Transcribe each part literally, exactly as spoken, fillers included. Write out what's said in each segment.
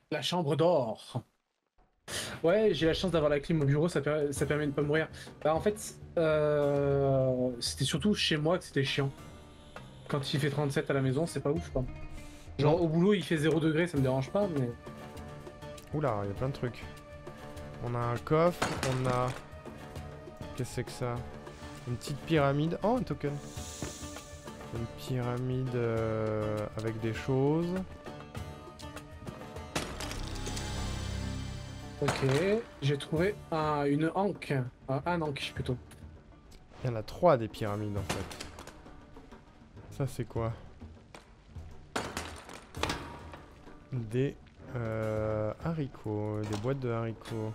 La chambre d'or. Ouais, j'ai la chance d'avoir la clim au bureau, ça, per- ça permet de pas mourir. Bah en fait, euh, c'était surtout chez moi que c'était chiant. Quand il fait trente-sept à la maison, c'est pas ouf quoi. Non. Genre au boulot il fait zéro degré, ça me dérange pas, mais... Oula, il y a plein de trucs. On a un coffre, on a... Qu'est-ce que c'est que ça? Une petite pyramide. Oh, un token. Une pyramide euh, avec des choses. Ok, j'ai trouvé un, une anque. Un, un anque plutôt. Il y en a trois des pyramides en fait. Ça c'est quoi? Des euh, haricots, des boîtes de haricots.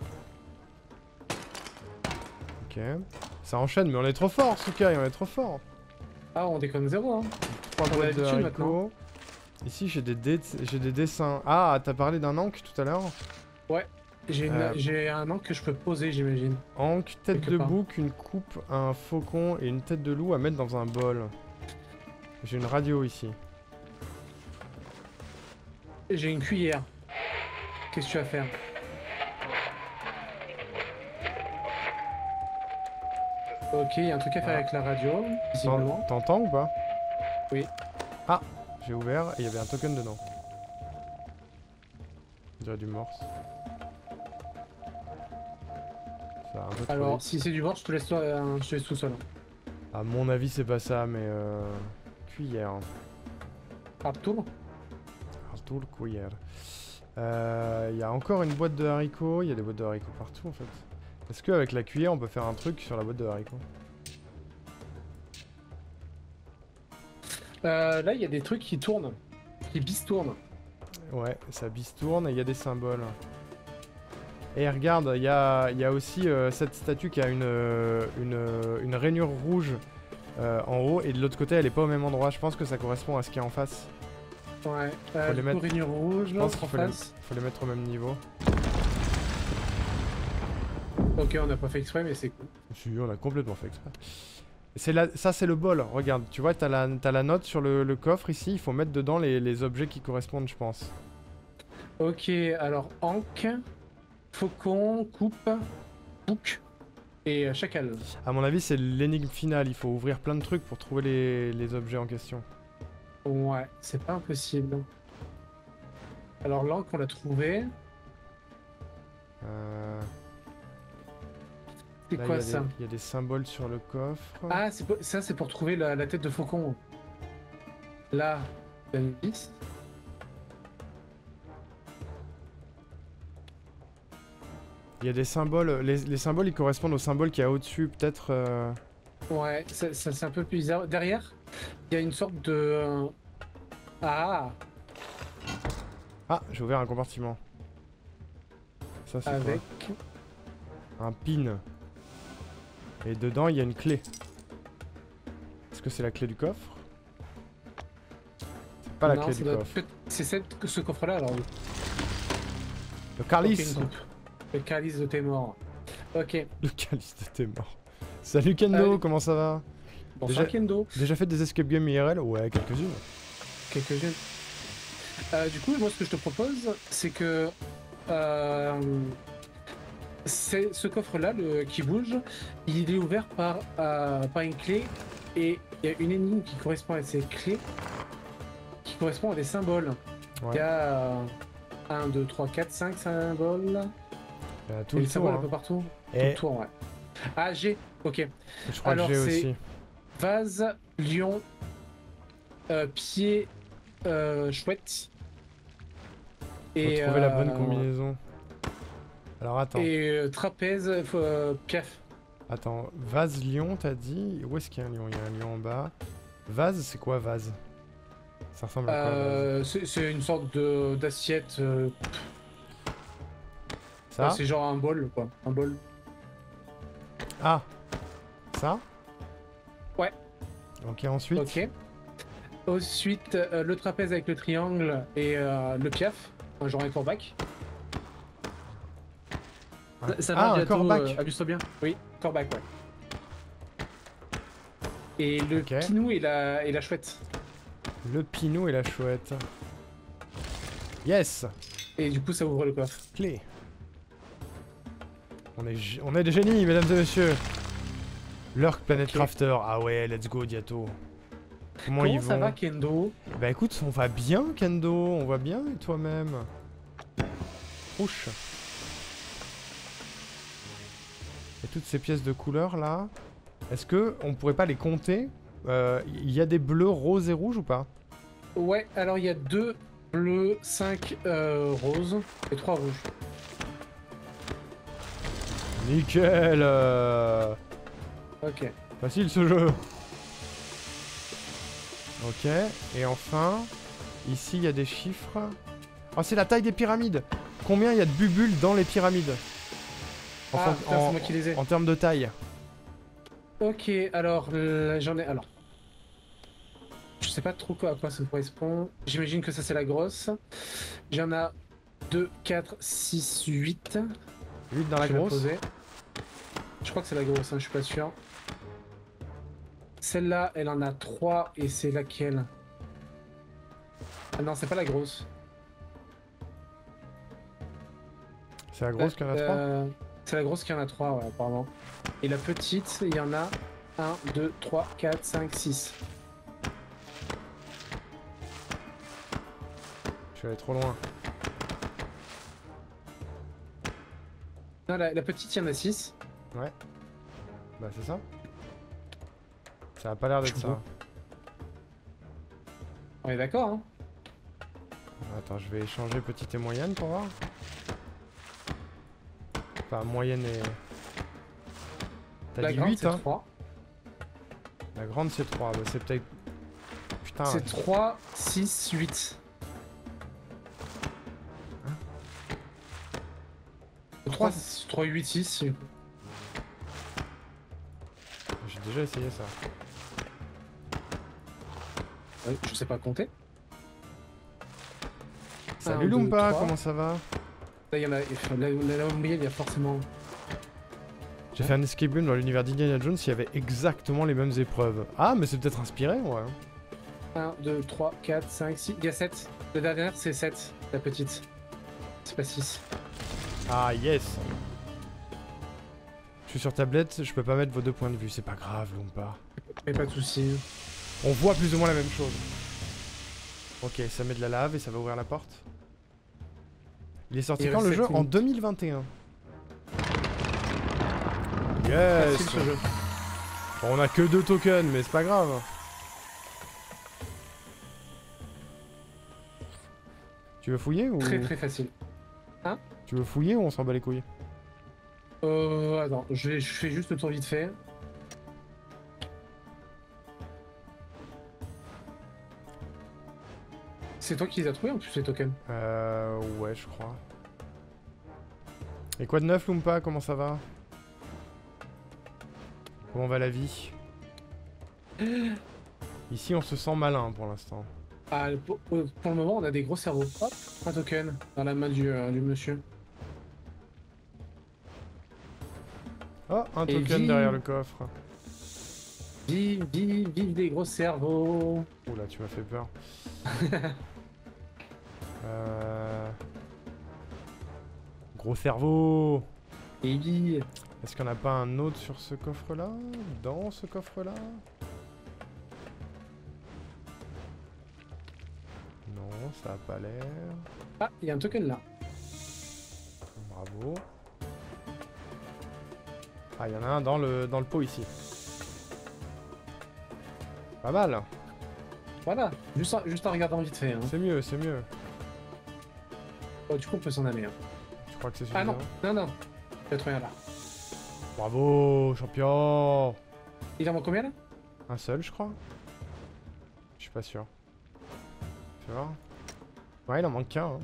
Ok. Ça enchaîne, mais on est trop fort, Sukai, on est trop fort. Ah, on déconne zéro, hein. Trois On a boîtes de l'habitude haricots. maintenant. Ici j'ai des, dé j'ai des dessins. Ah, t'as parlé d'un ankh tout à l'heure? Ouais, j'ai Euh, j'ai un anque que je peux poser, j'imagine. Ankh, tête Quelque de part. bouc, une coupe, un faucon et une tête de loup à mettre dans un bol. J'ai une radio ici. J'ai une cuillère. Qu'est-ce que tu vas faire? Ok, il y a un truc à faire Ah. avec la radio, visiblement. T'entends ou pas? Oui. Ah, j'ai ouvert et il y avait un token dedans. On dirait du morse. Ça a un peu trop Alors, vite. si c'est du bord, je te laisse, toi, euh, je te laisse tout seul. À mon avis, c'est pas ça, mais euh... cuillère. Artour? Partout le cuillère. Euh, Il y a encore une boîte de haricots. Il y a des boîtes de haricots partout en fait. Est-ce qu'avec la cuillère, on peut faire un truc sur la boîte de haricots? Euh, là, il y a des trucs qui tournent. Qui bistournent. Ouais, ça bistourne et il y a des symboles. Et regarde, il y a, il y a aussi euh, cette statue qui a une, euh, une, euh, une rainure rouge euh, en haut et de l'autre côté elle est pas au même endroit. Je pense que ça correspond à ce qu'il y a en face. Ouais. Euh, Faut les du mettre- coup, rainure rouge, Je pense en qu'il faut, les- face. faut les mettre au même niveau. Ok, on n'a pas fait exprès, mais c'est cool. Si, on a complètement fait exprès. C'est la- ça c'est le bol, regarde, tu vois, t'as la, t'as la note sur le, le coffre ici, il faut mettre dedans les, les objets qui correspondent, je pense. Ok, alors, anque, faucon, coupe, bouc et euh, chacal. À mon avis, c'est l'énigme finale, il faut ouvrir plein de trucs pour trouver les, les objets en question. Ouais, c'est pas impossible. Alors, l'anque, on l'a trouvé. Euh... C'est Là, il y, quoi a ça? des- il y a des symboles sur le coffre. Ah, c'est pour- ça, c'est pour trouver la, la tête de faucon. Là, il y a une vis. Il y a des symboles, les, les symboles ils correspondent aux symboles qu'il y a au-dessus, peut-être... euh, Ouais, ça, ça, c'est un peu plus bizarre. Derrière, il y a une sorte de... euh, Ah, Ah, j'ai ouvert un compartiment. Ça c'est avec... quoi? Un pin. Et dedans, il y a une clé. Est-ce que c'est la clé du coffre? C'est pas la Non, clé ça du doit coffre. être- C'est cette- ce coffre-là, alors. Le Ok, calice. une coupe. Le calice de tes morts. Ok. Le calice de tes morts. Salut Kendo, Allez. comment ça va? Bonsoir, Déjà- Kendo. Déjà fait des escape games I R L? Ouais, quelques-unes. Quelques-unes. Euh, du coup, moi, ce que je te propose, c'est que... euh, c'est ce coffre-là, le qui bouge, il est ouvert par, euh, par une clé, et il y a une énigme qui correspond à ces clés, qui correspond à des symboles. Il Ouais. y a un, deux, trois, quatre, cinq symboles. Il y a tout Et le les symboles tour. un peu Hein. partout. Tout Et le tour, ouais. Ah, G, ok. je crois alors, que j'ai c'est- aussi. Vase, lion, euh, pied, euh, chouette. Faut trouver la bonne combinaison. Alors attends. Et euh, trapèze, euh, piaf. Attends, vase lion, t'as dit? Où est-ce qu'il y a un lion? Il y a un lion en bas. Vase, c'est quoi vase? Ça ressemble à quoi vase? Euh, c'est c'est une sorte de d'assiette. euh, Ça? c'est genre un bol, quoi. Un bol. Ah! Ça? Ouais. Ok, ensuite. Ok. Ensuite, euh, le trapèze avec le triangle et euh, le piaf. Un genre un corbac. Un- Ça ah, va, un bientôt, corbac! euh, amuse-toi bien. Oui, corbac, ouais. Et le Ok. pinou et la, et la chouette. Le pinou et la chouette. Yes! Et du coup, ça ouvre le coffre. Clé. On est, g- on est des génies, mesdames et messieurs. Lurk Planet Ok. Crafter. Ah ouais, let's go, Diato. Comment, Comment ils ça vont? va, Kendo? Bah écoute, on va bien, Kendo. On va bien, et toi-même? Ouch. Et toutes ces pièces de couleur là. Est-ce que on pourrait pas les compter? Euh, Il y a des bleus, roses et rouges ou pas? Ouais, alors il y a deux bleus, cinq euh, roses et trois rouges. Nickel. euh, Ok. Facile ce jeu. Ok. Et enfin, ici il y a des chiffres. Oh, c'est la taille des pyramides. Combien il y a de bubules dans les pyramides? Ah, Enfin, putain, en, c'est moi qui les ai. en termes de taille. Ok, alors euh, j'en ai. Alors, je sais pas trop quoi, à quoi ça correspond. J'imagine que ça c'est la grosse. J'en ai deux, quatre, six, huit. huit dans la Je vais la grosse. poser. Je crois que c'est la grosse, hein, je suis pas sûr. Celle-là, elle en a trois et c'est laquelle? Ah non, c'est pas la grosse. C'est la grosse qu'il y en a trois. Euh, c'est la grosse qui en a trois, ouais, apparemment. Et la petite, il y en a un, deux, trois, quatre, cinq, six. Je suis allé trop loin. Non, la, la petite, il y en a six. Ouais. Bah c'est ça. Ça a pas l'air d'être Je ça. vois. On est d'accord, hein? Attends, je vais échanger petite et moyenne pour voir. Enfin, moyenne et... T'as La dit grande, huit, c'est hein? trois. La grande, c'est trois. Bah, c'est peut-être... Putain. C'est trois, six, huit. trois, trois, huit, six. J'ai déjà essayé ça. Ouais, je sais pas compter. Salut Un, deux, Lumpa, trois. comment ça va? Là, il y en a. La, la, la moyenne, il y a forcément. J'ai fait un escape game dans l'univers d'Indiana Jones, il y avait exactement les mêmes épreuves. Ah, mais c'est peut-être inspiré, ouais. un, deux, trois, quatre, cinq, six. Il y a sept. La dernière, c'est sept. La petite. C'est pas six. Ah, yes. Je suis sur tablette, je peux pas mettre vos deux points de vue, c'est pas grave, Lumpa. Mais pas de soucis. On voit plus ou moins la même chose. Ok, ça met de la lave et ça va ouvrir la porte. Il est sorti Il quand le reste jeu? sept En minutes. deux mille vingt et un. Yes. Facile ce jeu. Bon, on a que deux tokens, mais c'est pas grave. Tu veux fouiller ou... Très très facile. Tu veux fouiller ou on s'en bat les couilles? Euh. Attends, je, vais, je fais juste le tour vite fait. C'est toi qui les as trouvés en plus les tokens. Euh... Ouais, je crois. Et quoi de neuf, Lumpa? Comment ça va? Comment va la vie? Ici, on se sent malin pour l'instant. Ah, pour, pour le moment, on a des gros cerveaux. Hop, un token dans la main du, euh, du monsieur. Oh, un Et token vive. derrière le coffre. Vive, vive, vive des gros cerveaux. Oula, tu m'as fait peur. euh... Gros cerveau. Et vive. Est-ce qu'on n'a pas un autre sur ce coffre-là? Dans ce coffre-là? Non, ça a pas l'air. Ah, il y a un token là. Bravo. Ah, il y en a un dans le, dans le pot ici. Pas mal. Voilà, juste en, juste en regardant vite fait. Hein. C'est mieux, c'est mieux. Oh, du coup, on peut s'en aller. Hein. Je crois que c'est Ah suffisant. non, non, non. Il y a trop rien là. Bravo, champion. Il en manque combien là? Un seul, je crois. Je suis pas sûr. Tu vois? Ouais, il en manque qu'un. Hein.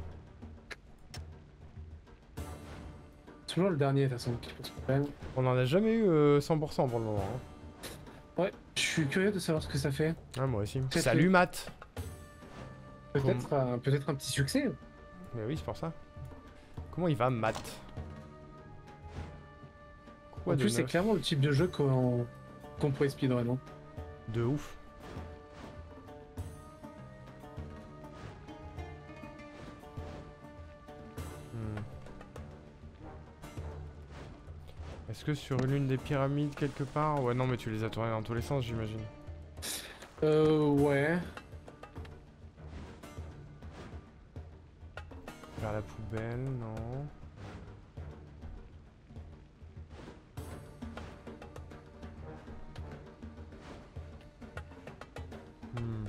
Toujours le dernier, de toute façon, qui pose problème. On en a jamais eu euh, cent pour cent pour le moment. Hein. Ouais, je suis curieux de savoir ce que ça fait. Ah, moi aussi. Peut-être Salut, que- Matt. Peut-être euh, peut-être un petit succès. Mais oui, c'est pour ça. Comment il va, Matt? Quoi En de plus, c'est neuf? clairement le type de jeu qu'on qu'on pourrait speedrun. Hein. De ouf. Est-ce que sur l'une des pyramides quelque part? Ouais, non, mais tu les as tournées dans tous les sens, j'imagine. Euh, ouais. Vers la poubelle, non. Hmm.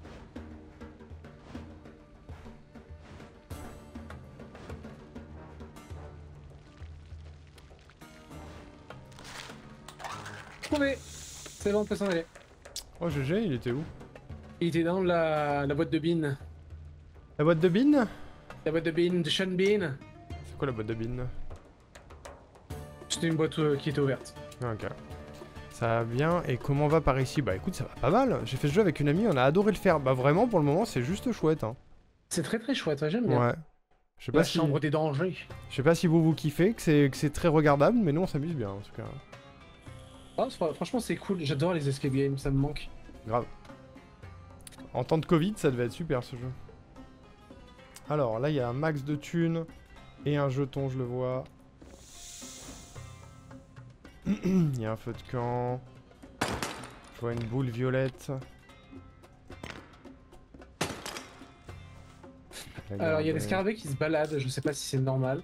Trouvé. C'est bon, on peut s'en aller. Oh, G G, il était où? Il était dans la, la boîte de bin. La boîte de bin? La boîte de bin de Sean Bean. C'est quoi la boîte de bin? C'était une boîte euh, qui était ouverte. Ok. Ça va bien, et comment va par ici? Bah écoute, ça va pas mal. J'ai fait ce jeu avec une amie, on a adoré le faire. Bah vraiment, pour le moment, c'est juste chouette. Hein. C'est très très chouette, ouais, j'aime bien. Ouais. Je sais pas La si... chambre des dangers. Je sais pas si vous vous kiffez, que c'est que c'est très regardable, mais nous on s'amuse bien en tout cas. Ah, c'est- franchement, c'est cool. J'adore les escape games, ça me manque. Grave. En temps de Covid, ça devait être super ce jeu. Alors là, il y a un max de thunes et un jeton, je le vois. Il y a un feu de camp. Je vois une boule violette. La Alors, il y a des garde- scarabées qui se baladent, je sais pas si c'est normal.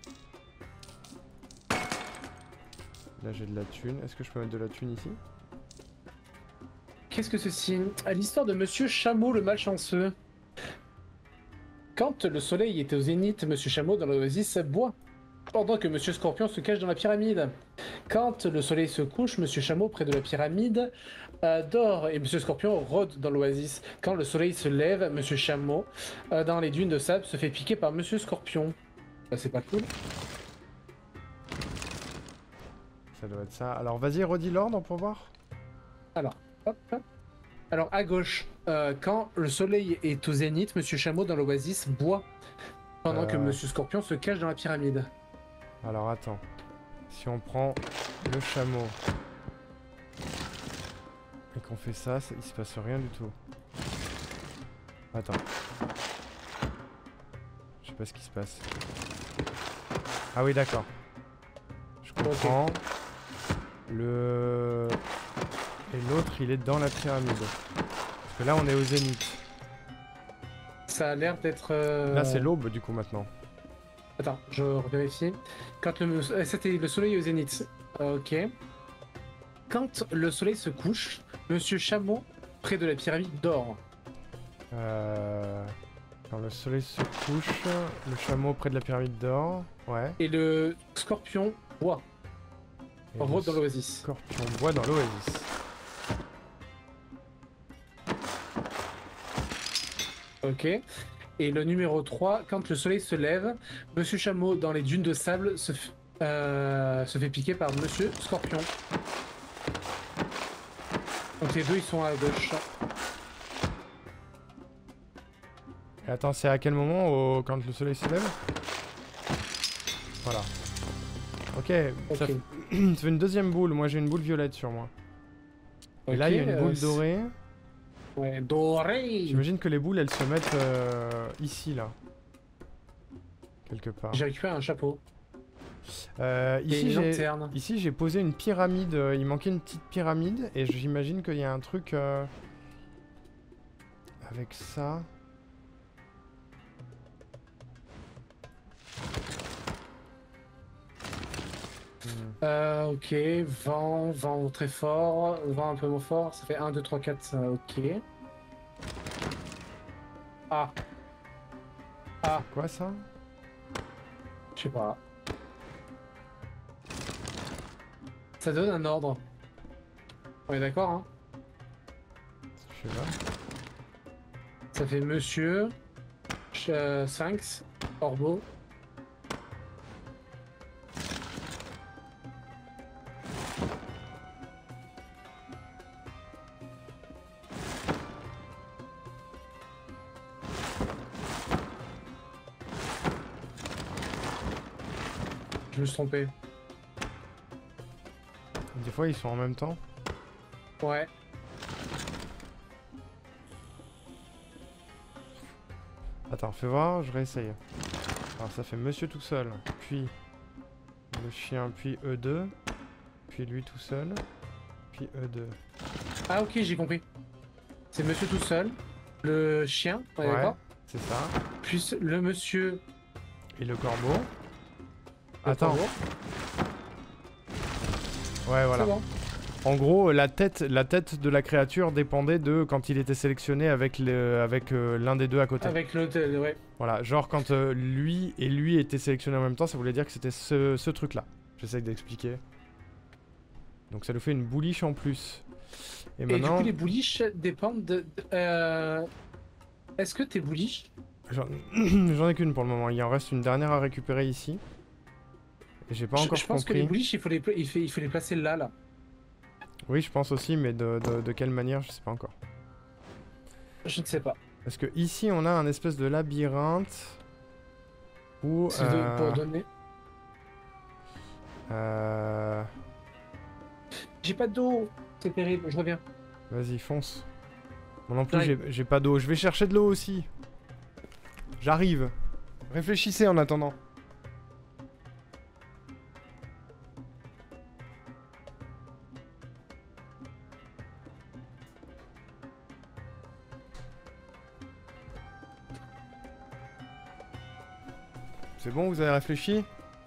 Là, j'ai de la thune. Est-ce que je peux mettre de la thune ici? Qu'est-ce que ceci? À l'histoire de Monsieur Chameau le malchanceux. Quand le soleil était au zénith, Monsieur Chameau dans l'oasis boit, pendant que Monsieur Scorpion se cache dans la pyramide. Quand le soleil se couche, Monsieur Chameau près de la pyramide euh, dort et Monsieur Scorpion rôde dans l'oasis. Quand le soleil se lève, Monsieur Chameau euh, dans les dunes de sable se fait piquer par Monsieur Scorpion. Bah, c'est pas cool. Ça doit être ça. Alors vas-y, redis l'ordre pour voir. Alors, hop. Alors à gauche, euh, quand le soleil est au zénith, Monsieur Chameau dans l'oasis boit, pendant Euh. que Monsieur Scorpion se cache dans la pyramide. Alors attends. Si on prend le chameau et qu'on fait ça, ça, il se passe rien du tout. Attends. Je sais pas ce qui se passe. Ah oui, d'accord. Je comprends. Okay. Le... Et l'autre, il est dans la pyramide. Parce que là, on est au zénith. Ça a l'air d'être... Euh... Là, c'est l'aube, du coup, maintenant. Attends, je revérifie. Quand le... C'était le soleil au zénith. Ok. Quand le soleil se couche, Monsieur Chameau, près de la pyramide, dort. Euh... Quand le soleil se couche, le chameau près de la pyramide dort. Ouais. Et le scorpion boit. Et rôde dans l'oasis. Scorpion boit dans l'oasis. Ok. Et le numéro trois, quand le soleil se lève, Monsieur Chameau dans les dunes de sable se, f... euh, se fait piquer par Monsieur Scorpion. Donc les deux ils sont à gauche. Et attends, c'est à quel moment au... quand le soleil se lève? Voilà. Ok, okay. Ça, fait... ça fait une deuxième boule. Moi j'ai une boule violette sur moi. Et okay, là il y a une boule euh, dorée. Ouais, dorée. J'imagine que les boules elles se mettent euh, ici là. Quelque part. J'ai récupéré un chapeau. Euh, ici j'ai posé une pyramide. Euh, il manquait une petite pyramide. Et j'imagine qu'il y a un truc euh, avec ça. Euh, ok, vent, vent très fort, vent un peu moins fort, ça fait un, deux, trois, quatre, euh, ok. Ah. Ah. Quoi ça? Je sais pas. Ça donne un ordre. On est d'accord, hein? Je sais pas. Ça fait Monsieur, euh, Sphinx, Corbeau. Je me suis trompé. Des fois ils sont en même temps. Ouais. Attends, fais voir, je réessaye. Alors ça fait Monsieur tout seul, puis le chien, puis eux deux. puis lui tout seul, puis eux deux. Ah ok, j'ai compris. C'est monsieur tout seul, le chien, on est Ouais, d'accord. c'est ça. Puis le monsieur... Et le corbeau. le Attends. corbeau. Ouais, voilà. C'est bon. En gros, la tête, la tête de la créature dépendait de quand il était sélectionné avec le, avec euh, l'un des deux à côté. Avec l'autre, euh, ouais. Voilà, genre quand euh, lui et lui étaient sélectionnés en même temps, ça voulait dire que c'était ce, ce truc-là. J'essaie d'expliquer. Donc ça nous fait une bouliche en plus. Et, Et maintenant... du coup, les bouliches dépendent de... de- euh... Est-ce que tes bouliches... J'en j'en ai qu'une pour le moment, il en reste une dernière à récupérer ici. Et j'ai pas Je, encore je pense compris. que les bouliches, il faut les, pla- il fait, il faut les placer là, là. Oui, je pense aussi, mais de, de, de quelle manière, je sais pas encore. Je ne sais pas. Parce que ici, on a un espèce de labyrinthe où... C'est de- euh, pour donner... euh, J'ai pas d'eau. C'est terrible, je reviens. Vas-y, fonce. Moi non plus, J'arrive. j'ai j'ai pas d'eau. Je vais chercher de l'eau aussi. J'arrive. Réfléchissez en attendant. C'est bon, vous avez réfléchi?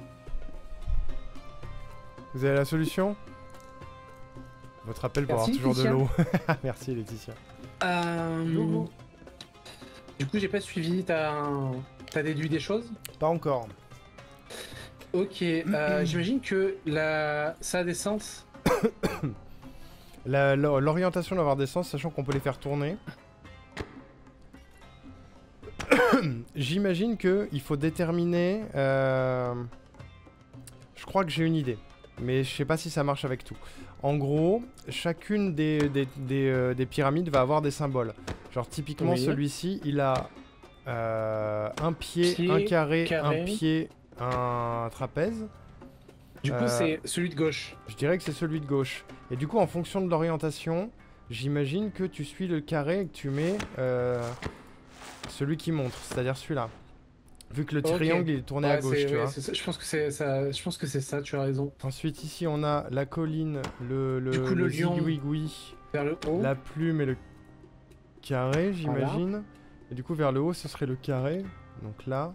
Vous avez la solution? Votre appel pour avoir Merci, toujours de Laetitia. l'eau. Merci Laetitia. Euh... Loulou. Du coup, j'ai pas suivi. T'as t'as déduit des choses? Pas encore. Ok, euh, j'imagine que la... ça a des sens. La- la- L'orientation doit avoir des sens, sachant qu'on peut les faire tourner. J'imagine que il faut déterminer... euh, Je crois que j'ai une idée, mais je sais pas si ça marche avec tout. En gros, chacune des, des, des, euh, des pyramides va avoir des symboles. Genre typiquement Oui. celui-ci, il a euh, un pied, Pied, un carré, carré. un pied, un trapèze. Du coup, Euh, c'est celui de gauche. Je dirais que c'est celui de gauche. Et du coup, en fonction de l'orientation, j'imagine que tu suis le carré et que tu mets euh, celui qui montre, c'est-à-dire celui-là. Vu que le Ok. triangle il est tourné Ouais, à gauche, c'est- tu ouais, vois. c'est ça. Je pense que c'est ça. Je pense que c'est ça. Tu as raison. Ensuite, ici, on a la colline, le, le, Du coup, le lion. zigouigoui, Vers le haut. la plume et le carré, j'imagine. Et du coup, vers le haut, ce serait le carré. Donc là,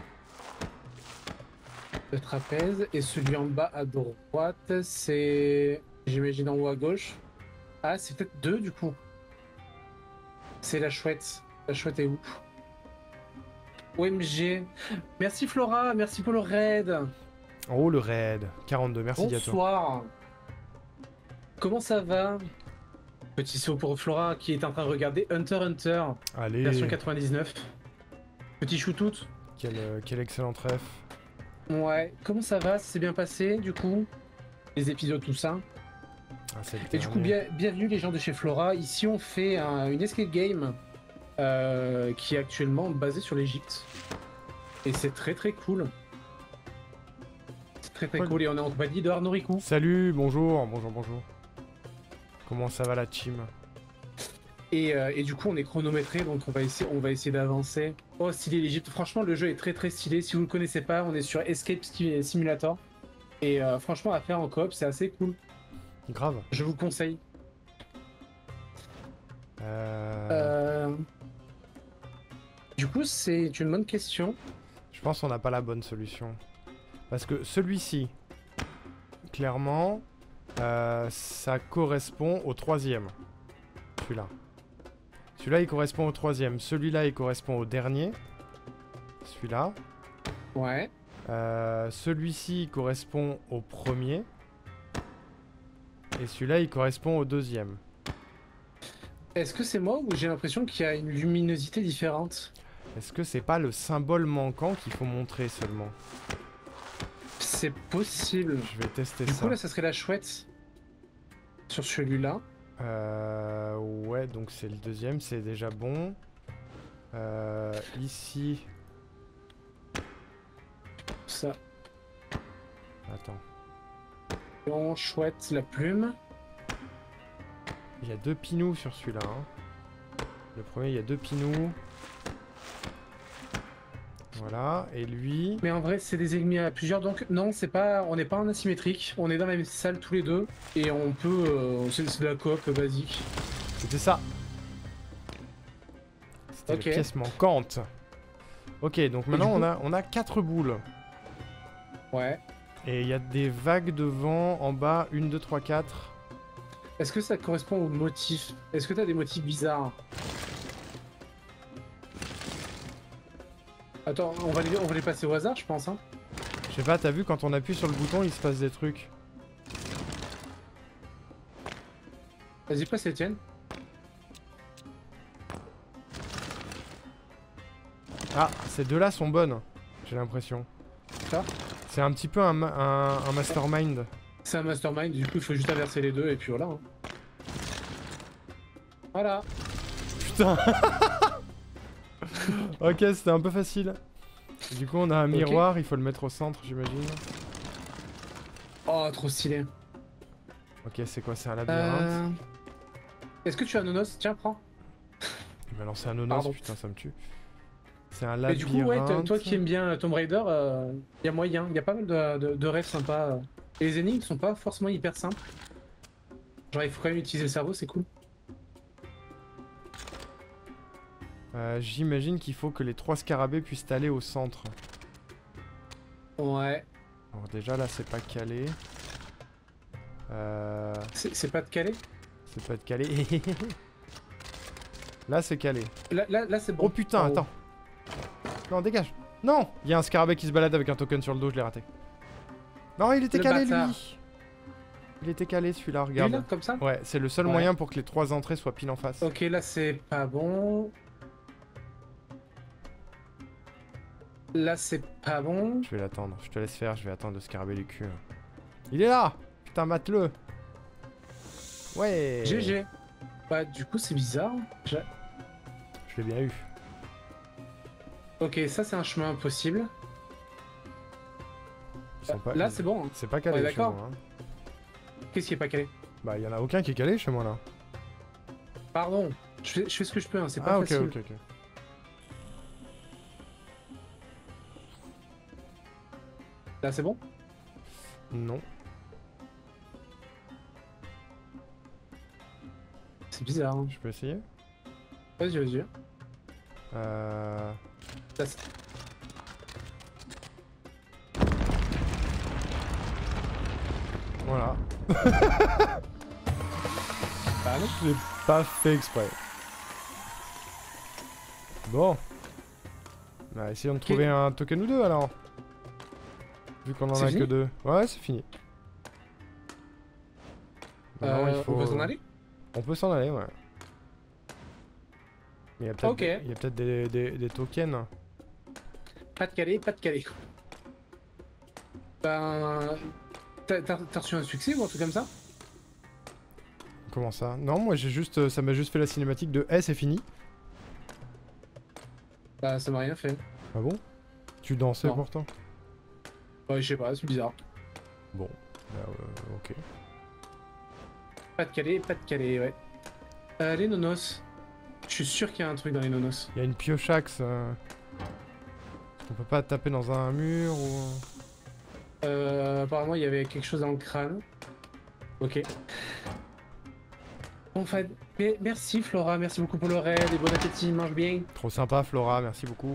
Le trapèze. Et celui en bas à droite, c'est... J'imagine en haut à gauche. Ah, c'est peut-être deux du coup. C'est la chouette. La chouette est où? O M G. Merci Flora, merci pour le raid. en haut, le raid. quarante-deux, merci Diato. Bonsoir. Comment ça va? Petit saut pour Flora qui est en train de regarder Hunter x Hunter, Allez, version quatre-vingt-dix-neuf. Petit choutout. quel, euh, quel excellent trèfle. Ouais, comment ça va? Ça s'est bien passé du coup? Les épisodes, tout ça. Ah, c'est le Et du coup, dernier. bien- bienvenue les gens de chez Flora. Ici, on fait un- une escape game euh, qui est actuellement basée sur l'Egypte. Et c'est très très cool. C'est très très Cool. cool. Et on est en compagnie de Arnaud Ricou. Salut, bonjour, bonjour, bonjour. Comment ça va la team? Et, euh, et du coup, on est chronométré, donc on va essayer, on va essayer d'avancer. Oh, stylé l'Egypte. Franchement, le jeu est très très stylé. Si vous le connaissez pas, on est sur Escape Ski- Simulator. Et euh, franchement, à faire en coop, c'est assez cool. Grave. Je vous le conseille. Euh... Euh, Du coup, c'est une bonne question. Je pense qu'on n'a pas la bonne solution. Parce que celui-ci, clairement, euh, ça correspond au troisième. Celui-là. Celui-là, il correspond au troisième. Celui-là, il correspond au dernier. Celui-là. Ouais. Euh, Celui-ci, il correspond au premier. Et celui-là, il correspond au deuxième. Est-ce que c'est moi ou j'ai l'impression qu'il y a une luminosité différente? Est-ce que c'est pas le symbole manquant qu'il faut montrer seulement? C'est possible. Je vais tester Du ça. coup, là, ça serait la chouette. Sur celui-là. Euh, ouais, donc c'est le deuxième, c'est déjà bon. Euh, ici... Ça. Attends. Bon, chouette, la plume. Il y a deux pinous sur celui-là. hein. Le premier, il y a deux pinous. Voilà, et lui... Mais en vrai, c'est des ennemis à plusieurs, donc non, c'est pas, on n'est pas en asymétrique. On est dans la même salle tous les deux et on peut, euh, c'est c'est de la coop basique. C'était ça. C'était Ok. la pièce manquante. Ok, donc maintenant coup on a on a quatre boules. Ouais. Et il y a des vagues de vent en bas, une, deux, trois, quatre. Est-ce que ça correspond aux motifs? Est-ce que t'as des motifs bizarres? Attends, on va les, on va les passer au hasard, je pense. Hein. Je sais pas, t'as vu quand on appuie sur le bouton, il se passe des trucs. Vas-y, passe les tiennes. Ah, ces deux-là sont bonnes, j'ai l'impression. Ça C'est un petit peu un, ma- un, un mastermind. C'est un mastermind, du coup, il faut juste inverser les deux et puis voilà. Hein. Voilà. Putain. Ok, c'était un peu facile. Du coup, on a un miroir, il faut le mettre au centre, j'imagine. Oh, trop stylé. Ok, c'est quoi? C'est un labyrinthe. Euh... Est-ce que tu as Nonos? Tiens, prends. Il m'a lancé un nonos, Pardon. putain, ça me tue. C'est un Mais labyrinthe. du coup, ouais, t- toi qui aimes bien Tomb Raider, il euh, y a moyen. Il y a pas mal de, de, de rêves sympas. Et les énigmes sont pas forcément hyper simples. Genre, il faut quand même utiliser le cerveau, c'est cool. Euh, J'imagine qu'il faut que les trois scarabées puissent aller au centre. Ouais. Alors déjà, là, c'est pas calé. Euh... C'est c'est pas de calé? C'est pas de calé. Là, c'est calé. Là, là, là c'est bon. Oh putain, En haut. attends. Non, dégage. Non, il y a un scarabée qui se balade avec un token sur le dos, je l'ai raté. Non, il était Le calé, bâtard. lui. Il était calé, celui-là, Lui, regarde. là, comme ça? Ouais, c'est le seul Ouais. moyen pour que les trois entrées soient pile en face. Ok, là, c'est pas bon. Là, c'est pas bon. Je vais l'attendre, je te laisse faire, je vais attendre le scarabée du cul. Il est là. Putain, mate-le. Ouais. G G. Bah, du coup, c'est bizarre. Je- Je l'ai bien eu. Ok, ça, c'est un chemin impossible. Ils sont pas... Là, c'est bon. hein. C'est pas calé Ouais, chez d'accord. moi, hein. Qu'est-ce qui est pas calé? Bah, il y en a aucun qui est calé chez moi, là. Pardon. Je fais, je fais ce que je peux, hein, c'est pas Ah, ok, facile. ok, ok. Là, c'est bon? Non. C'est bizarre. Hein. Je peux essayer? Vas-y, vas-y. Euh... Là, c'est- Voilà. Bah non. Je l'ai pas fait exprès. Bon. Bah, essayons de trouver un token ou deux, alors. Vu qu'on en C'est a fini que deux. Ouais, c'est fini. Maintenant, Euh, il faut... On peut s'en aller? On peut s'en aller, ouais. Mais il y a peut-être Ok. des, il y a peut-être des, des, des tokens. Pas de calé, pas de calé. Ben... T'as t'as- t'as reçu un succès ou un truc comme ça? Comment ça? Non, moi j'ai juste, ça m'a juste fait la cinématique de hey, c'est fini. Bah, ça m'a rien fait. Ah bon? Tu dansais Non. pourtant? Ouais, je sais pas, c'est bizarre. Bon, bah, euh, ok. Pas de calé, pas de calé, ouais. Euh, les nonos. Je suis sûr qu'il y a un truc dans les nonos. Il y a une piochaxe. Euh... On peut pas taper dans un mur ou... Euh, apparemment, il y avait quelque chose dans le crâne. Ok. Bon, fait, mais merci Flora, merci beaucoup pour le raid et bon appétit, mange bien. Trop sympa Flora, merci beaucoup.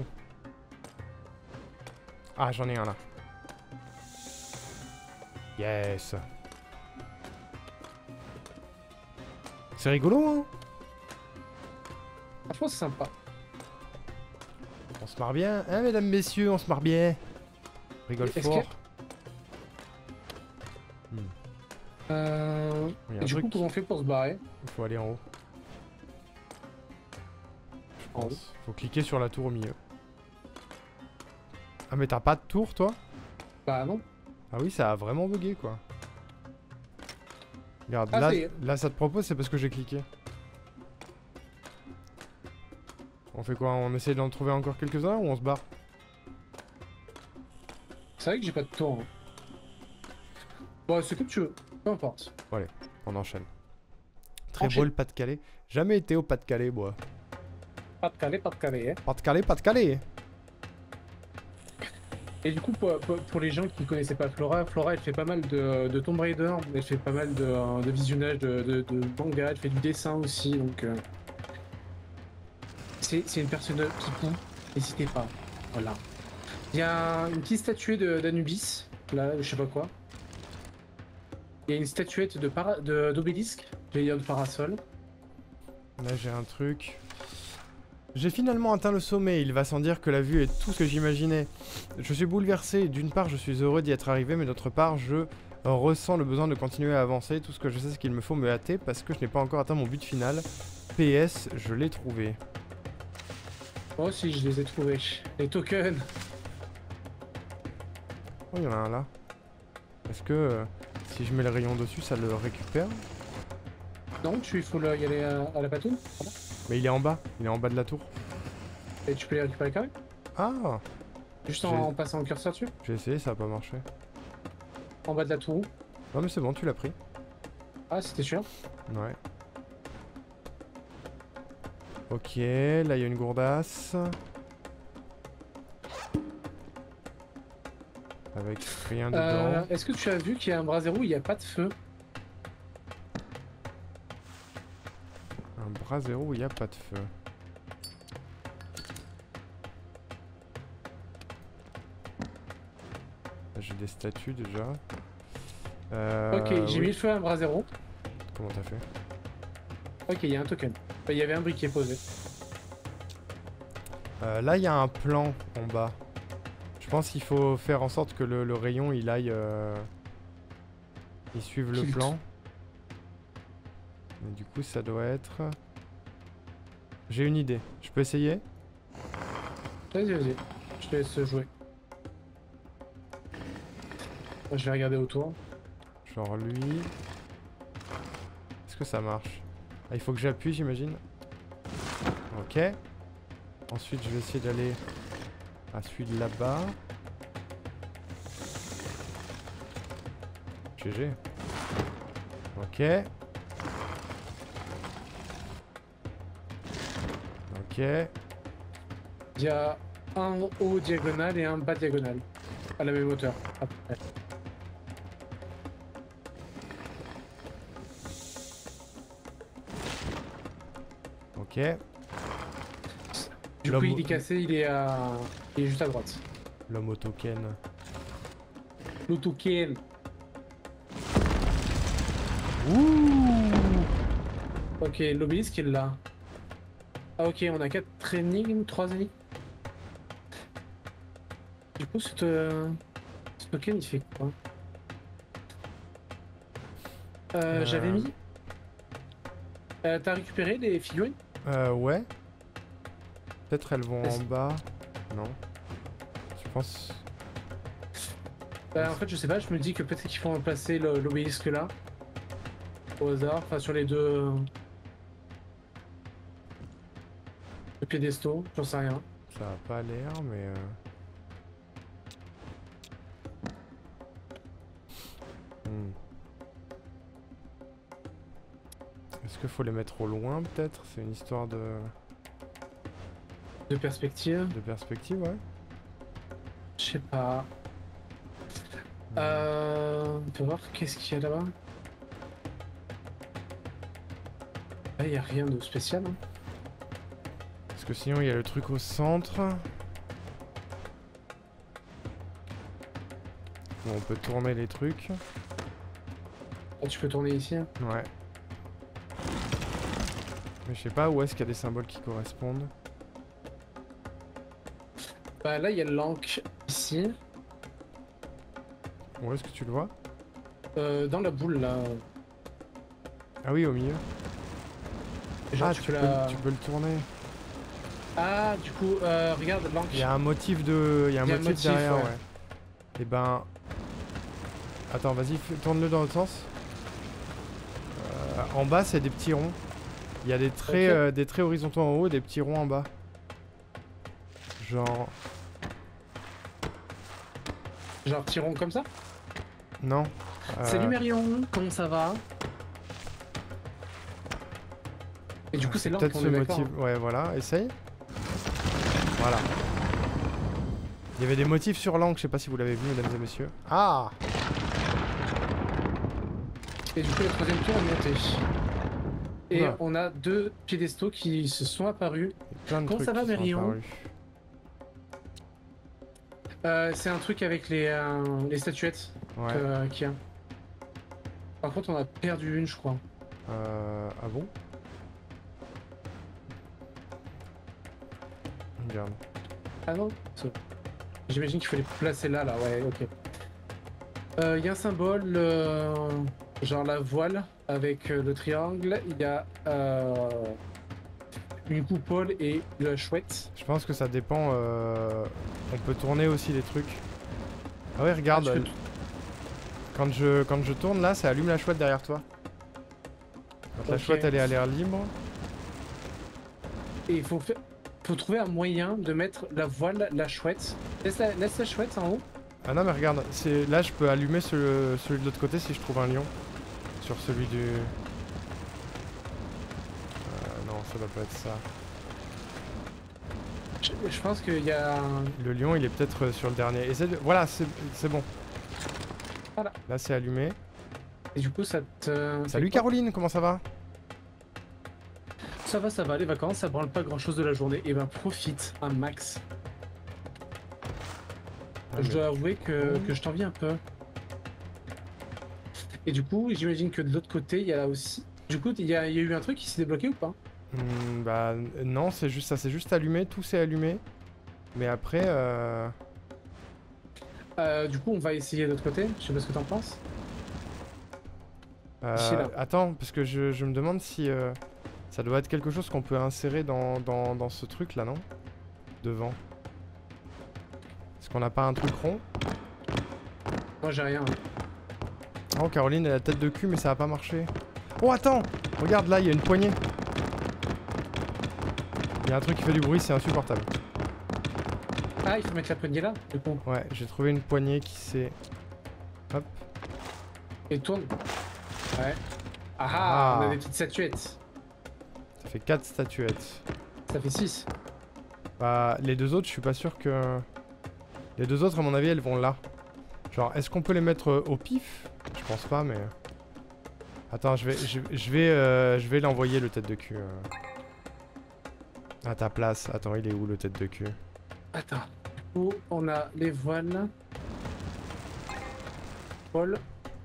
Ah, j'en ai un là. Yes. C'est rigolo, hein? Franchement, c'est sympa. On se marre bien, hein, mesdames, messieurs, on se marre bien. On rigole Est-ce fort. que- Euh... Il y a Et un du coup, truc, comment on fait pour se barrer? il faut aller en haut. Je En haut. pense. Faut cliquer sur la tour au milieu. Ah, mais t'as pas de tour, toi? Bah non. Ah oui, ça a vraiment bugué, quoi. Regarde, Ah, là, ça y est. là, ça te propose, c'est parce que j'ai cliqué. On fait quoi? On essaie d'en trouver encore quelques-uns ou on se barre? C'est vrai que j'ai pas de tour. Hein. Bon, c'est comme tu veux. Peu importe. On enchaîne. Très Enchaîne. beau le Pas-de-Calais. Jamais été au Pas-de-Calais, moi. Pas de calé, pas de calé, hein. Pas-de-Calais, Pas-de-Calais. Et du coup, pour, pour- pour les gens qui ne connaissaient pas Flora, Flora elle fait pas mal de, de Tomb Raider, elle fait pas mal de, euh, de visionnage de, de, de manga, elle fait du dessin aussi, donc euh, c'est c'est une personne qui peut, n'hésitez pas. Voilà. Il y a une petite statuette de- d'Anubis, là, je sais pas quoi. Il y a une statuette de para- de- d'obélisque, j'allais dire de parasol. Là j'ai un truc. J'ai finalement atteint le sommet, il va sans dire que la vue est tout ce que j'imaginais. Je suis bouleversé, d'une part je suis heureux d'y être arrivé, mais d'autre part je ressens le besoin de continuer à avancer. Tout ce que je sais c'est qu'il me faut me hâter parce que je n'ai pas encore atteint mon but final. P S, je l'ai trouvé. Moi aussi, je les ai trouvés. Les tokens. Oh, il y en a un là. Est-ce que euh, si je mets le rayon dessus, ça le récupère? Non, tu il faut le- y aller à, à la patoune. Voilà. Mais il est en bas, il est en bas de la tour. Et tu peux les récupérer quand même. Ah, Juste J'ai- en, en passant le curseur dessus. j'ai essayé, ça a pas marché. En bas de la tour. Non mais c'est bon, tu l'as pris. Ah, c'était sûr. Ouais. Ok, là il y a une gourdasse. Avec rien dedans. Euh, Est-ce que tu as vu qu'il y a un bras zéro où il n'y a pas de feu? Un bras zéro où il n'y a pas de feu. Là, j'ai des statues déjà. Euh, Ok, j'ai oui. mis le feu à un bras zéro. Comment t'as fait? Ok, il y a un token. Bah, il y avait un briquet posé. Euh, Là il y a un plan en bas. Je pense qu'il faut faire en sorte que le, le rayon il aille... Euh... Il suive le Tilt. plan. Mais du coup ça doit être... J'ai une idée. Je peux essayer? Vas-y, vas-y. Je te laisse jouer. Moi, je vais regarder autour. Genre lui... Est-ce que ça marche? Ah, il faut que j'appuie j'imagine. Ok. Ensuite je vais essayer d'aller à celui de là-bas. G G. Ok. Ok. Il y a un haut diagonal et un bas diagonal. À la même hauteur. à peu près. Ok. Du L'homme coup, au- il est cassé, il est, à... il est juste à droite. L'homme au token. Le token. Ouh. Ok, l'obélisque est là. Ah ok, on a quatre énigmes, trois énigmes. Du coup, ce, euh, ce token, il fait quoi? euh, Euh. J'avais mis... Euh, T'as récupéré les figurines? Euh ouais. Peut-être elles vont en Est-ce- bas. Non. Je pense... Bah, en fait, je sais pas, je me dis que peut-être qu'il faut remplacer le- l'obélisque là. Au hasard, enfin sur les deux... euh, le piédestaux, j'en sais rien. Ça a pas l'air mais... Euh... hmm. Est-ce qu'il faut les mettre au loin peut-être? C'est une histoire de... De perspective, de perspective, ouais. je sais pas. Euh... On peut voir qu'est-ce qu'il y a là-bas. Là, il y a rien de spécial. Hein. Parce que sinon il y a le truc au centre. Où on peut tourner les trucs. Ah, tu peux tourner ici. Hein. Ouais. Mais je sais pas où est-ce qu'il y a des symboles qui correspondent. Bah là, il y a l'encre ici. Où est-ce que tu le vois? Euh, dans la boule là. Ah oui, au milieu. Genre, Ah, tu tu peux peux, la... le- tu peux le tourner. Ah, du coup, euh, regarde l'encre. Il y a un motif de... Il y a un Il y a un motif, motif, derrière, ouais. ouais. Et ben... Attends, vas-y, f- tourne-le dans l'autre sens. Euh, en bas, c'est des petits ronds. Il y a des traits, Ok. euh, des traits horizontaux en haut et des petits ronds en bas. Genre... Genre petit rond comme ça. Non. Salut Euh, Marion, comment ça va? Et du coup, c'est l'encre, peut-être on ce est d'accord. motif. Ouais, voilà, essaye. Voilà. Il y avait des motifs sur l'angle, je sais pas si vous l'avez vu, mesdames et messieurs. Ah! Et du coup, le troisième tour est monté. Et Oula. on a deux piédestaux qui se sont apparus. Il y a plein de Comment trucs ça va, qui sont Mérion? apparus. Euh, c'est un truc avec les, euh, les statuettes Ouais. que- qu'il y a. Par contre, on a perdu une, je crois. Euh... Ah bon? Regarde. Ah non, c'est- j'imagine qu'il faut les placer là, là, ouais, ok. Il euh, y a un symbole, euh, genre la voile avec euh, le triangle. Il y a euh, une coupole et la chouette. Je pense que ça dépend. Euh... On peut tourner aussi les trucs. Ah ouais, regarde. Ah, tu euh, peux- Quand je, quand je tourne là, ça allume la chouette derrière toi. Quand la Ok. chouette elle est à l'air libre. Et il faut, faire- faut trouver un moyen de mettre la voile, la chouette. Laisse la, laisse la chouette en haut. Ah non mais regarde, c'est là je peux allumer ce- celui de l'autre côté si je trouve un lion. Sur celui du... Euh, non, ça doit pas être ça. Je, je pense qu'il y a un... Le lion il est peut-être euh, sur le dernier. Essaie de... Voilà, c'est c'est bon. Voilà. Là c'est allumé. Et du coup, ça te... Salut Caroline, comment ça va? Ça va, ça va, les vacances, ça branle pas grand chose de la journée. Et ben profite un max. Ah, Je mais- dois avouer que, Oh. que je t'envie un peu. Et du coup, j'imagine que de l'autre côté, il y a aussi... Du coup, il y a, il y a eu un truc qui s'est débloqué ou pas? Hmm, bah n- non, c'est juste ça, c'est juste allumé, tout s'est allumé. Mais après, euh... Euh, Du coup, on va essayer de l'autre côté. Je sais pas ce que t'en penses. euh, Ici, là. attends, parce que je, je me demande si euh, ça doit être quelque chose qu'on peut insérer dans, dans, dans ce truc là, non? Devant. Est-ce qu'on n'a pas un truc rond? Moi, j'ai rien. Oh, Caroline, elle a la tête de cul, mais ça va pas marcher. Oh, attends! Regarde, là, il y a une poignée. Il y a un truc qui fait du bruit, c'est insupportable. Ah, il faut mettre la poignée là, du coup. Ouais, j'ai trouvé une poignée qui s'est... Hop. Et tourne. Ouais. Ah ah, Ah. on a des petites statuettes. Ça fait quatre statuettes. Ça fait six. Bah, les deux autres, je suis pas sûr que... Les deux autres, à mon avis, elles vont là. Genre, est-ce qu'on peut les mettre euh, au pif? Je pense pas, mais... Attends, je vais, je, je vais, euh, je vais l'envoyer le tête de cul. euh. À ta place. Attends, il est où le tête de cul? Attends. Du coup, on a les voiles. Paul.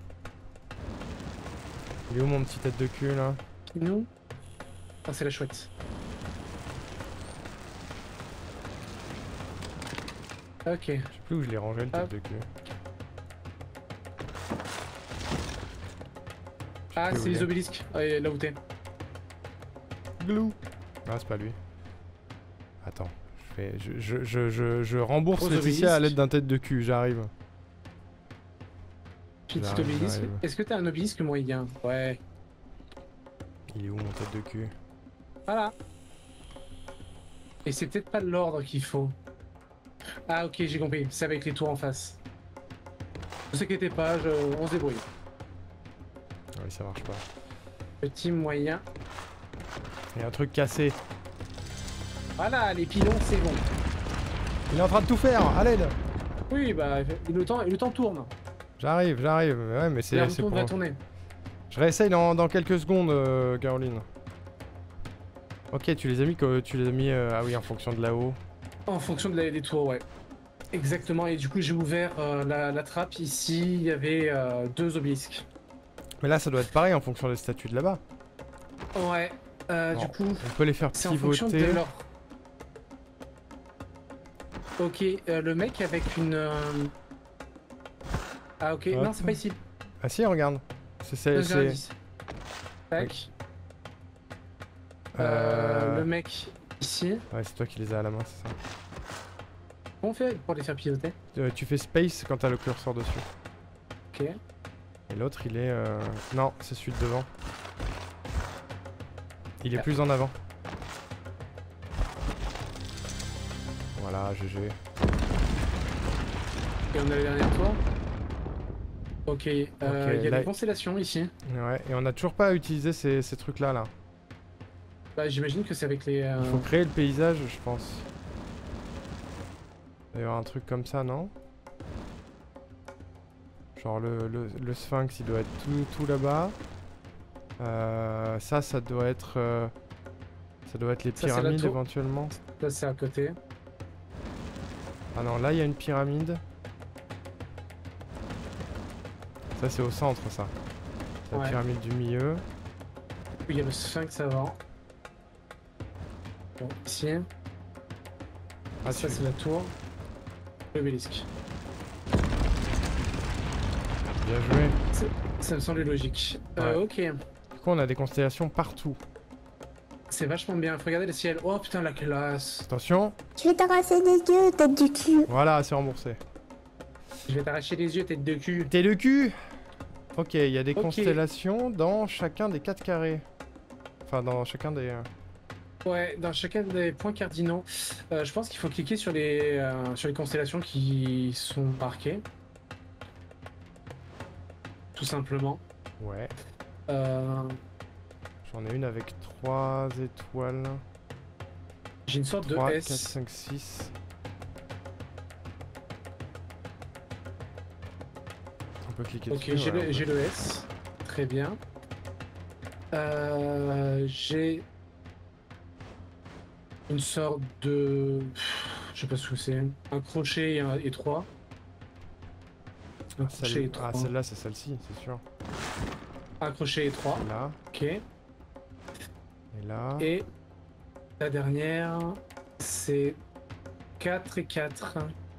Il est où mon petit tête de cul, là? Nous. Ah, c'est la chouette. Ok. Je sais plus où je l'ai rangé, le tête Hop. de cul. Ah, plus où c'est il les est. obélisques. Ouais, là où t'es. Glou. Ah, c'est pas lui. Attends. Je, fais, je, je, je, je, je rembourse Aux Laetitia à obélisques. l'aide d'un tête de cul, j'arrive. Petit J'arrive, obélisque. j'arrive. Est-ce que t'as un obélisque moyen? Ouais. Il est où mon tête de cul? Voilà. Et c'est peut-être pas l'ordre qu'il faut. Ah, ok, j'ai compris. C'est avec les tours en face. Ne vous inquiétez pas, je... on se débrouille. Ah oui, ça marche pas. Petit moyen. Il y a un truc cassé. Voilà, les pilons, c'est bon. Il est en train de tout faire, à l'aide. Oui, bah, le temps, le temps tourne. J'arrive, j'arrive. Ouais, mais c'est La c'est roue pour... va tourner. Je réessaye dans, dans quelques secondes, euh, Caroline. Ok, tu les as mis, que tu les as mis euh, ah oui, en fonction de là-haut. En fonction de la- des tours, ouais. Exactement, et du coup, j'ai ouvert euh, la, la trappe. Ici, il y avait euh, deux obélisques. Mais là, ça doit être pareil en fonction des statues de là-bas. Ouais, euh, Bon, du coup, On peut les faire c'est en fonction de pivoter. leur... Ok, euh, le mec avec une... euh, Ah ok, Hop. non, c'est pas ici. Ah si, regarde. C'est... c'est- Deux c'est- indices. Tac. Euh, Euh, Le mec ici. Ouais, c'est toi qui les as à la main, c'est ça. Comment on fait pour les faire pivoter? Euh, tu fais space quand t'as le curseur dessus. Ok. Et l'autre, il est... euh, Non, c'est celui de devant. Il est Ah. plus en avant. Voilà, G G. Et on a le dernier tour. Ok, euh, il Ok, y a là- des constellations ici. Ouais, et on a toujours pas utilisé ces, ces trucs-là, là. Bah, j'imagine que c'est avec les... euh, Il faut créer le paysage, je pense. Il va y avoir un truc comme ça, non? Genre le, le, le sphinx, il doit être tout, tout là-bas. Euh, ça, ça doit être... Euh, ça doit être les Ça, c'est la pyramides tour. éventuellement. Ça, c'est à côté. Ah non, là, il y a une pyramide. Ça, c'est au centre, ça. C'est la Ouais. pyramide du milieu. Il y a le sphinx avant. Bon, ici. Ah, Ça, tu... c'est la tour. L'obélisque. Bien joué. Ça me semblait logique. Ouais. Euh, ok. Du coup, on a des constellations partout. C'est vachement bien. Faut regarder le ciel. Oh putain, la classe. Attention. Je vais t'arracher les yeux, tête du cul. Voilà, c'est remboursé. Je vais t'arracher les yeux, tête de cul. T'es le cul. Ok, il y a des Ok. constellations dans chacun des quatre carrés. Enfin, dans chacun des... euh, Ouais, dans chacun des points cardinaux, euh, je pense qu'il faut cliquer sur les, euh, sur les constellations qui sont marquées. Tout simplement. Ouais. Euh, J'en ai une avec trois étoiles. J'ai une sorte trois, de quatre, S. cinq, six. On peut cliquer Ok, dessus. j'ai ouais, le, on j'ai peut- le S. Très bien. Euh, j'ai une sorte de... Je sais pas ce que c'est. Un crochet et, un, et trois. Un Ah, crochet celle- et trois. ah, celle-là, c'est celle-ci, c'est sûr. Un crochet et trois. Là, Ok. et là. Et la dernière, c'est quatre et quatre.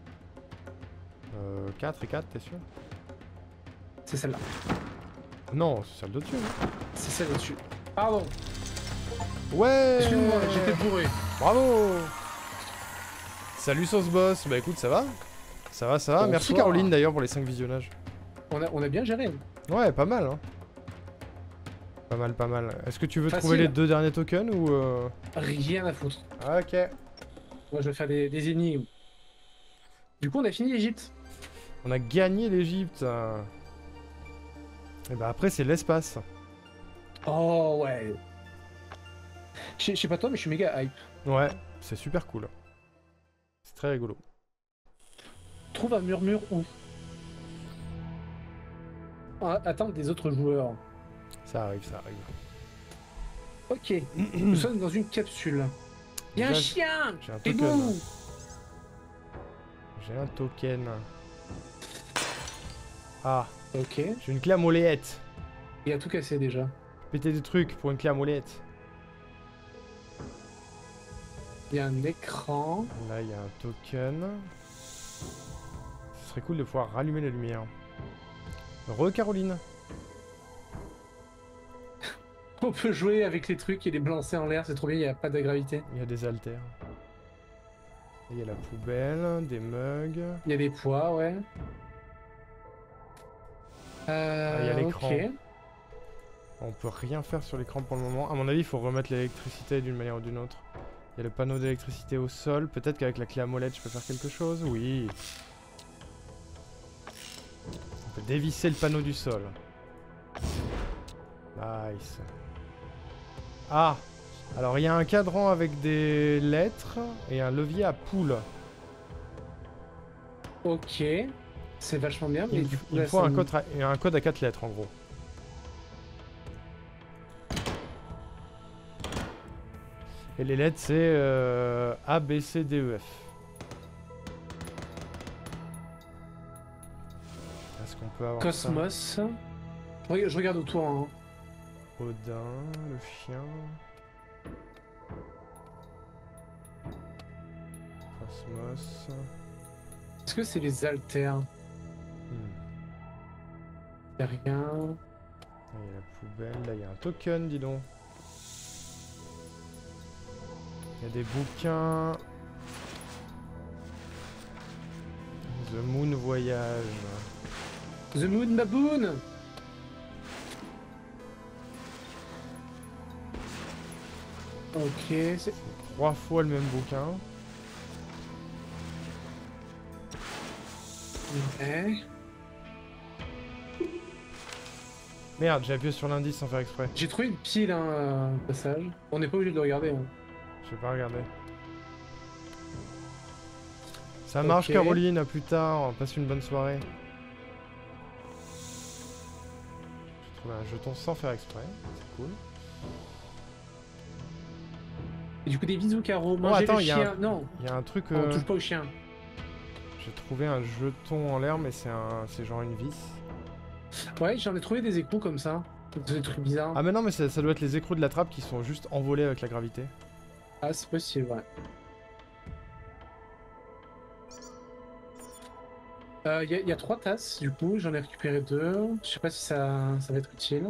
Euh, quatre et quatre, t'es sûr? C'est celle-là. Non, c'est celle d'au-dessus. hein. C'est celle au-dessus. Pardon. Ouais. Excuse-moi, j'étais bourré. Bravo. Salut Sauce Boss. Bah écoute, ça va? Ça va, ça va. Merci Bonsoir. Caroline d'ailleurs pour les cinq visionnages. On a, on a bien géré. Ouais, pas mal, hein. Pas mal, pas mal. Est-ce que tu veux Facile. trouver les deux derniers tokens ou... Euh... Rien à foutre. Ah, ok. Moi, je vais faire des, des énigmes. Du coup, on a fini l'Egypte. On a gagné l'Egypte. Et bah après, c'est l'espace. Oh, ouais. Je sais- je sais pas toi, mais je suis méga hype. Ouais, c'est super cool. C'est très rigolo. Trouve un murmure où Ah, attendre des autres joueurs. Ça arrive, ça arrive. Ok. Nous sommes dans une capsule. Y'a un Déjà, chien. J'ai un C'est token. bon. J'ai un token. Ah, Ok. j'ai une clé à molette. Il a tout cassé déjà. Péter des trucs pour une clé à molette. Il y a un écran. Là, il y a un token. Ce serait cool de pouvoir rallumer la lumière. Re Caroline. On peut jouer avec les trucs et les balancer en l'air, c'est trop bien, il n'y a pas de gravité. Il y a des haltères. Et il y a la poubelle, des mugs. Il y a des poids, ouais. Euh, Ah, il y a l'écran. ok. On peut rien faire sur l'écran pour le moment. À mon avis, il faut remettre l'électricité d'une manière ou d'une autre. Il y a le panneau d'électricité au sol. Peut-être qu'avec la clé à molette, je peux faire quelque chose. Oui. On peut dévisser le panneau du sol. Nice. Ah. Alors, il y a un cadran avec des lettres et un levier à poule. Ok. C'est vachement bien, mais Il, du me- coup, il me là, faut ça un me- code, à- un code à quatre lettres, en gros. Et les lettres, c'est euh, A, B, C, D, E, F. Est-ce qu'on peut avoir Cosmos. Je regarde- je regarde autour. Hein. ça? Odin, le chien. Cosmos. Est-ce que c'est les haltères? Hmm. Y'a rien. Là, il y a la poubelle. Là, il y a un token, dis donc. Il y a des bouquins. The Moon Voyage. The Moon Baboon. Ok, c'est... Trois fois le même bouquin. Ouais. Merde, j'ai appuyé sur l'indice sans faire exprès. J'ai trouvé une pile, hein, euh, au passage. On n'est pas obligé de le regarder. Hein. Je vais pas regarder. Ça marche, Ok. Caroline, à plus tard. Passe une bonne soirée. J'ai trouvé un jeton sans faire exprès. C'est cool. Et du coup, des bisous, Caro. Oh, Manger attends, le il y a chien. un- Non, Il y a un truc. on euh, touche pas au chien. J'ai trouvé un jeton en l'air, mais c'est un... c'est genre une vis. Ouais, j'en ai trouvé des échos comme ça. Des trucs bizarres. Ah, mais non, mais ça, ça doit être les écrous de la trappe qui sont juste envolés avec la gravité. Ah, c'est possible, ouais. Il euh, y, a- y a trois tasses, du coup, j'en ai récupéré deux. Je sais pas si ça, ça va être utile.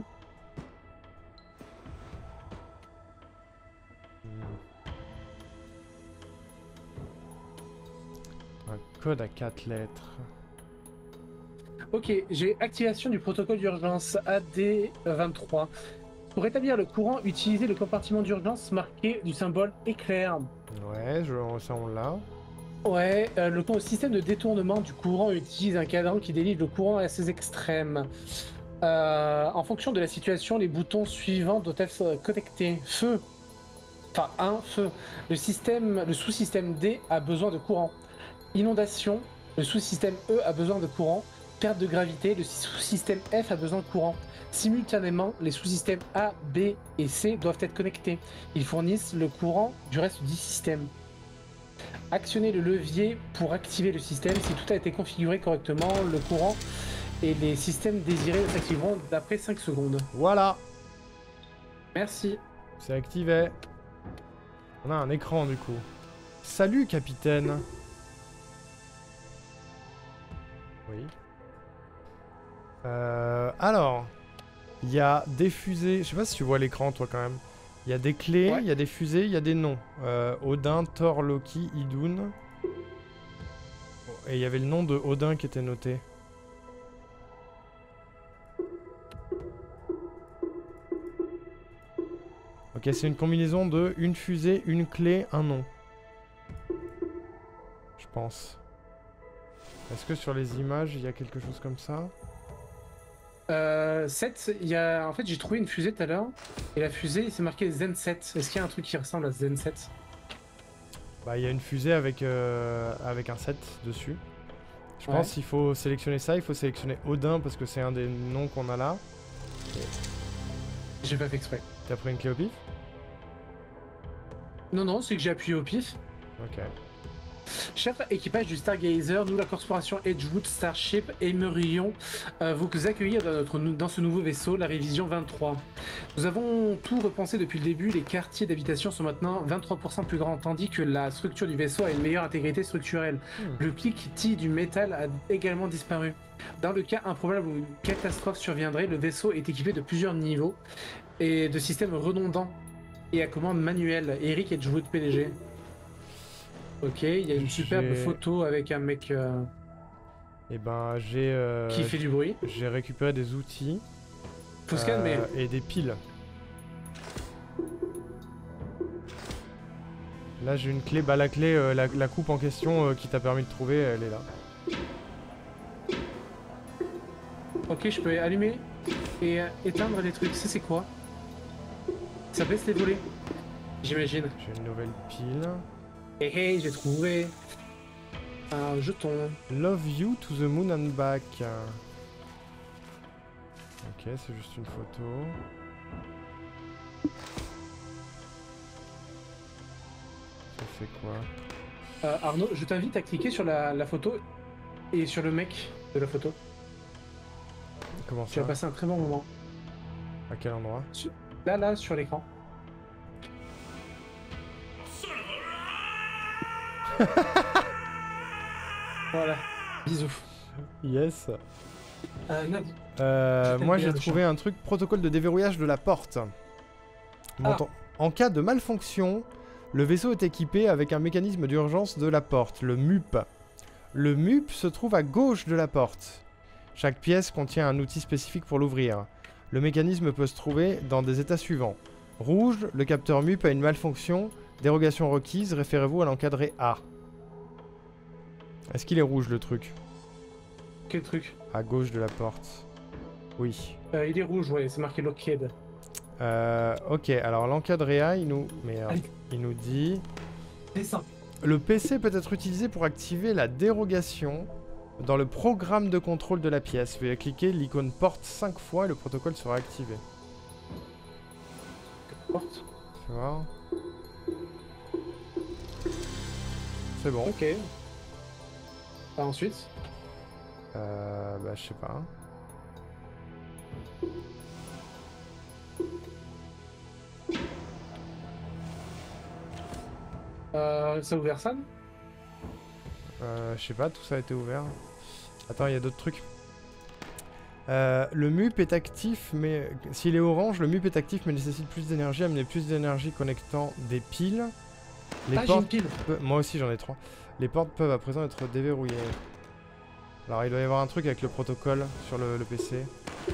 Un code à quatre lettres. Ok, j'ai activation du protocole d'urgence A D vingt-trois. Pour établir le courant, utilisez le compartiment d'urgence marqué du symbole éclair. Ouais, je... ça on l'a. Ouais, euh, le con- système de détournement du courant utilise un cadran qui délivre le courant à ses extrêmes. Euh, en fonction de la situation, les boutons suivants doivent être connectés. Feu. Enfin, un, feu. Le système, le sous-système D a besoin de courant. Inondation. Le sous-système E a besoin de courant. Perte de gravité. Le sous-système F a besoin de courant. Simultanément, les sous-systèmes A, B et C doivent être connectés. Ils fournissent le courant du reste du système. Actionnez le levier pour activer le système. Si tout a été configuré correctement, le courant et les systèmes désirés s'activeront d'après cinq secondes. Voilà, Merci. c'est activé. On a un écran du coup. Salut, capitaine. Oui. Euh, alors, il y a des fusées. Je sais pas si tu vois l'écran toi quand même. Il y a des clés, il Ouais. y a des fusées, il y a des noms. Euh, Odin, Thor, Loki, Idun. Et il y avait le nom de Odin qui était noté. Ok, c'est une combinaison de une fusée, une clé, un nom. Je pense. Est-ce que sur les images, il y a quelque chose comme ça? Euh, sept, il y a... En fait, j'ai trouvé une fusée tout à l'heure. Et la fusée, c'est marqué Zen sept. Est-ce qu'il y a un truc qui ressemble à Zen sept? Bah, il y a une fusée avec, euh, avec un sept dessus. Je Ouais. pense qu'il faut sélectionner ça. Il faut sélectionner Odin parce que c'est un des noms qu'on a là. J'ai pas fait exprès. T'as pris une clé au pif? Non, non, c'est que j'ai appuyé au pif. Ok. Cher équipage du Stargazer, nous, la corporation Edgewood Starship, aimerions euh, vous accueillir dans, notre, dans ce nouveau vaisseau, la révision vingt-trois. Nous avons tout repensé depuis le début, les quartiers d'habitation sont maintenant vingt-trois pour cent plus grands, tandis que la structure du vaisseau a une meilleure intégrité structurelle. Hmm. Le cliquetis du métal a également disparu. Dans le cas improbable où une catastrophe surviendrait, le vaisseau est équipé de plusieurs niveaux et de systèmes redondants et à commande manuelle. Eric Edgewood, P D G. Ok, il y a une superbe J'ai- photo avec un mec euh, Et ben, j'ai euh, qui fait du bruit. j'ai récupéré des outils Faut se euh, calmer. et des piles. Là, j'ai une clé. Bah, la clé, euh, la, la coupe en question euh, qui t'a permis de trouver, elle est là. Ok, je peux allumer et euh, éteindre les trucs. Ça, c'est quoi? Ça baisse les volets, j'imagine. J'ai une nouvelle pile. Hé hé, j'ai trouvé un jeton. Love you to the moon and back. Ok, c'est juste une photo. Ça fait quoi? Euh, Arnaud, je t'invite à cliquer sur la, la photo et sur le mec de la photo. Comment Tu ça? vas passer un très bon moment. À quel endroit? Là, là, sur l'écran. Voilà. Bisous. Yes. Euh, Nad- Euh, Je t'aime moi bien, j'ai le trouvé un truc protocole de déverrouillage de la porte. Montant- En cas de malfonction, le vaisseau est équipé avec un mécanisme d'urgence de la porte, le M U P. Le M U P se trouve à gauche de la porte. Chaque pièce contient un outil spécifique pour l'ouvrir. Le mécanisme peut se trouver dans des états suivants. Rouge, le capteur M U P a une malfonction. Dérogation requise, référez-vous à l'encadré A. Est-ce qu'il est rouge le truc? Quel truc? À gauche de la porte. Oui. Euh, Il est rouge, ouais, c'est marqué Lockheed. Euh, ok, alors l'encadré A, il nous... Merde. Allez. Il nous dit... Descends. Le P C peut être utilisé pour activer la dérogation dans le programme de contrôle de la pièce. Veuillez cliquer l'icône porte cinq fois et le protocole sera activé. Porte. Tu vois. C'est bon. Ok. Ah, ensuite. Euh, bah, je sais pas. Euh, ça a ouvert ça? Euh, je sais pas, tout ça a été ouvert. Attends, il y a d'autres trucs. Euh, le M U P est actif, mais s'il est orange, le M U P est actif, mais nécessite plus d'énergie, amener plus d'énergie connectant des piles. Les Ah, j'ai une pile. pe- Moi aussi, j'en ai trois. Les portes peuvent à présent être déverrouillées. Alors, il doit y avoir un truc avec le protocole sur le, le P C.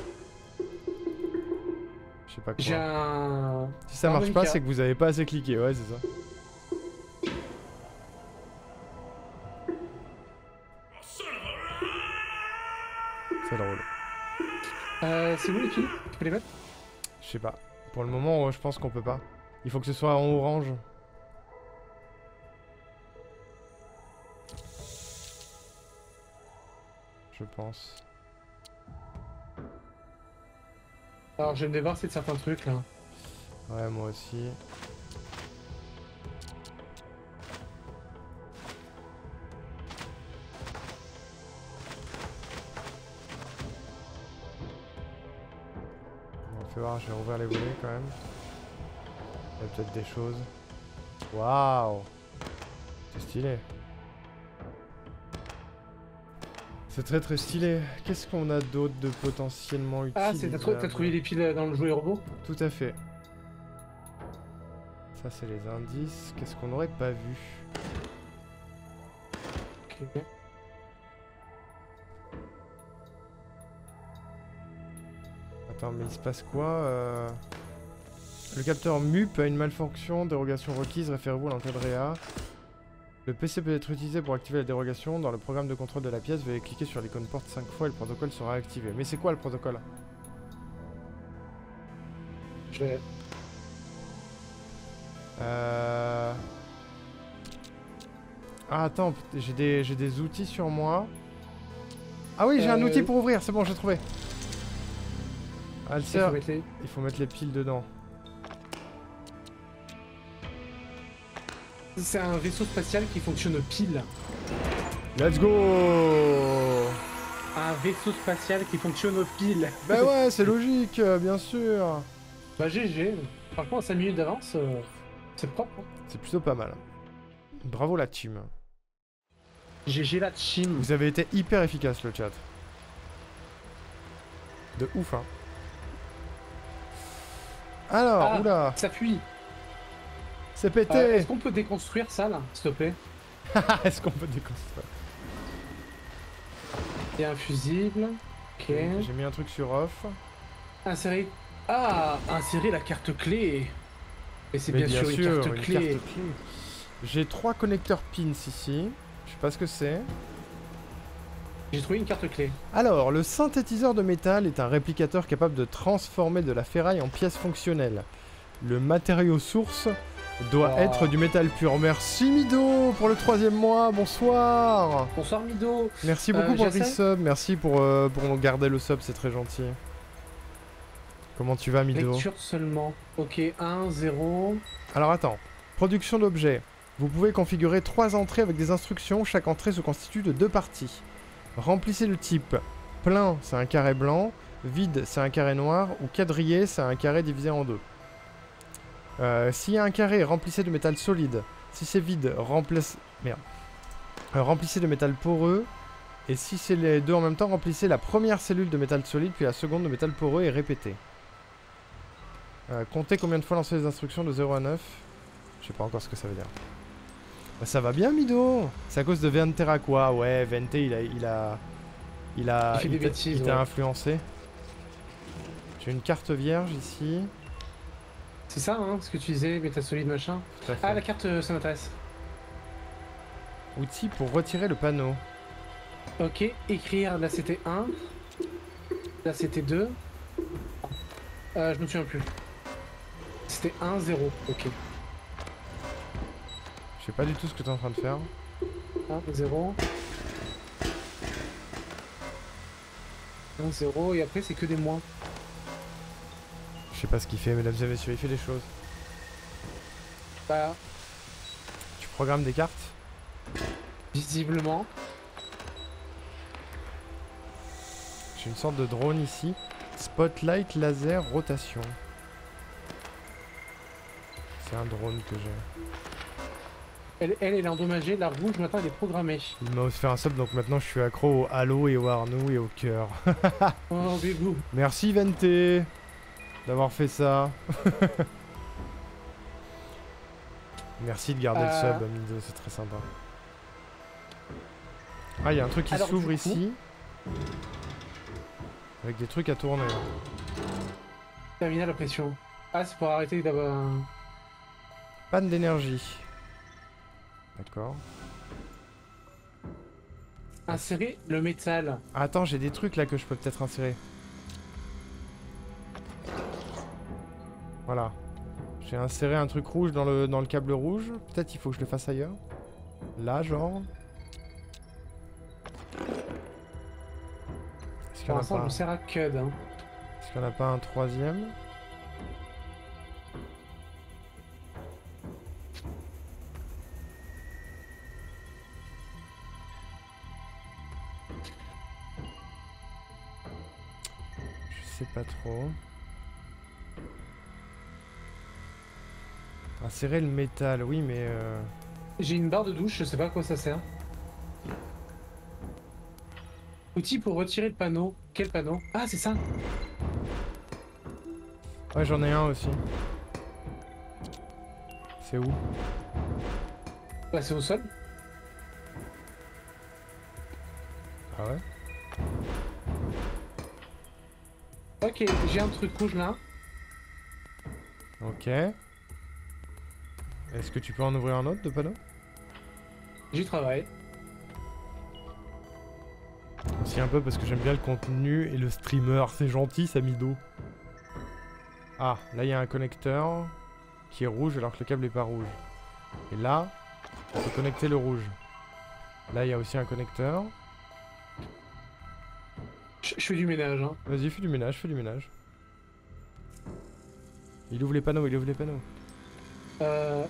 Je sais pas J'ai quoi. un. Si ça marche pas, c'est que vous avez pas assez cliqué. Ouais, c'est ça. C'est drôle. Euh, c'est où les piles? Tu peux les mettre? Je sais pas. Pour le moment, euh, je pense qu'on peut pas. Il faut que ce soit en orange. Je pense. Alors, je vais me débarrasser de certains trucs là. Ouais, moi aussi. On va faire voir, je vais rouvrir les volets quand même. Il y a peut-être des choses. Waouh! C'est stylé. C'est très très stylé. Qu'est-ce qu'on a d'autre de potentiellement utile? Ah, c'est t'as trou- t'as trouvé les piles dans le jouet robot? Tout à fait. Ça, c'est les indices. Qu'est-ce qu'on n'aurait pas vu? Ok. Attends, mais il se passe quoi euh... Le capteur M U P a une malfonction, dérogation requise, référez-vous à l'entrée de Réa. Le P C peut être utilisé pour activer la dérogation. Dans le programme de contrôle de la pièce, veuillez cliquer sur l'icône porte cinq fois et le protocole sera activé. Mais c'est quoi le protocole? Je vais. Euh... Ah attends, j'ai des, j'ai des outils sur moi. Ah oui, j'ai un Euh, outil pour ouvrir, c'est bon, j'ai trouvé. Ah, elle Il faut sert. mettre les. Il faut mettre les piles dedans. C'est un vaisseau spatial qui fonctionne aux piles. Let's go! Un vaisseau spatial qui fonctionne aux piles. Bah ouais, c'est logique, euh, bien sûr. Bah G G. Franchement, cinq minutes d'avance, euh, c'est propre. Hein. C'est plutôt pas mal. Bravo la team. G G la team. Vous avez été hyper efficace le chat. De ouf hein. Alors, Ah, oula, ça fuit. c'est pété. Euh, Est-ce qu'on peut déconstruire ça là, s'il te plaît? Est-ce qu'on peut déconstruire? Il y a un fusible. Ok. J'ai mis un truc sur off. Insérer. Ah, insérer la carte clé. Et c'est Mais bien, sûr, une carte une clé. carte clé. J'ai trois connecteurs pins ici. Je sais pas ce que c'est. J'ai trouvé une carte clé. Alors, le synthétiseur de métal est un réplicateur capable de transformer de la ferraille en pièces fonctionnelles. Le matériau source doit Oh. être du métal pur. Merci Mido pour le troisième mois, bonsoir. Bonsoir Mido. Merci Euh, beaucoup pour le j'essaie. resub, merci pour, euh, pour nous garder le sub, c'est très gentil. Comment tu vas Mido? Lecture seulement. Ok, un, zéro. Alors attends, production d'objets. Vous pouvez configurer trois entrées avec des instructions, chaque entrée se constitue de deux parties. Remplissez le type. Plein, c'est un carré blanc. Vide, c'est un carré noir. Ou quadrillé, c'est un carré divisé en deux. Euh, S'il y a un carré, remplissez de métal solide. Si c'est vide, remplace... Merde. Euh, remplissez de métal poreux. Et si c'est les deux en même temps, remplissez la première cellule de métal solide, puis la seconde de métal poreux et répétez. Euh, comptez combien de fois lancer les instructions de zéro à neuf. Je sais pas encore ce que ça veut dire. Bah, ça va bien Mido. C'est à cause de Ventera quoi. Ouais, Vente il a... Il a... Il a... Il fait des t'a- bêtises, il t'a ouais. influencé. J'ai une carte vierge ici. C'est ça, hein, ce que tu disais, métal solide machin. Tout à fait. Ah, la carte, euh, ça m'intéresse. Outil pour retirer le panneau. Ok, écrire, là c'était un. Là c'était deux. Euh, je me souviens plus. C'était un, zéro, ok. Je sais pas du tout ce que t'es en train de faire. un, zéro. un, zéro, et après c'est que des moins. Je sais pas ce qu'il fait, mesdames et messieurs, il fait des choses. Bah, Tu programmes des cartes? visiblement. J'ai une sorte de drone ici. Spotlight laser rotation. C'est un drone que j'ai. Elle, elle, elle est endommagée, la rouge maintenant elle est programmée. Il m'a offert un sub, donc maintenant je suis accro au halo et au Arnou et au cœur. Oh, bébou. Merci Vente d'avoir fait ça. Merci de garder Euh... le sub, Amido, c'est très sympa. Ah, il y a un truc qui Alors, s'ouvre du coup... ici. Avec des trucs à tourner. Là. Terminal la pression. Ah, c'est pour arrêter d'avoir... Panne d'énergie. D'accord. Insérer le métal. Ah, attends, j'ai des trucs là que je peux peut-être insérer. Voilà. J'ai inséré un truc rouge dans le, dans le câble rouge. Peut-être il faut que je le fasse ailleurs. Là, genre. Est-ce qu'il y Pour en a l'instant, pas je un... me sers à Cud. Hein. Est-ce qu'il n'y en a pas un troisième? Je sais pas trop. Insérer le métal, oui, mais... Euh... J'ai une barre de douche, je sais pas à quoi ça sert. Outil pour retirer le panneau. Quel panneau? Ah, c'est ça. Ouais, j'en ai un aussi. C'est où? Bah, c'est au sol. Ah ouais? Ok, j'ai un truc rouge là. Ok. Est-ce que tu peux en ouvrir un autre de panneau? J'y travaille. Aussi un peu parce que j'aime bien le contenu et le streamer. C'est gentil, Samido. Ah, là il y a un connecteur qui est rouge alors que le câble est pas rouge. Et là, on peut connecter le rouge. Là il y a aussi un connecteur. Je, je fais du ménage. Hein. Vas-y, fais du ménage, fais du ménage. Il ouvre les panneaux, il ouvre les panneaux. Euh...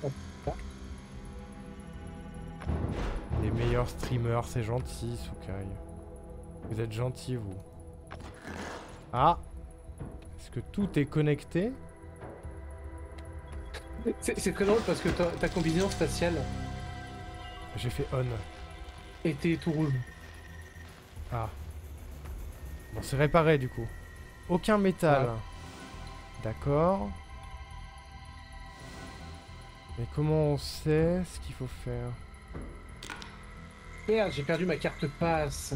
Les meilleurs streamers, c'est gentil, Sukai. Vous êtes gentil, vous. Ah! Est-ce que tout est connecté? C'est très drôle parce que ta, ta combinaison spatiale J'ai fait on. était tout rouge. Ah. Bon, c'est réparé du coup. Aucun métal. Ouais. D'accord. Mais comment on sait ce qu'il faut faire? Merde, j'ai perdu ma carte passe.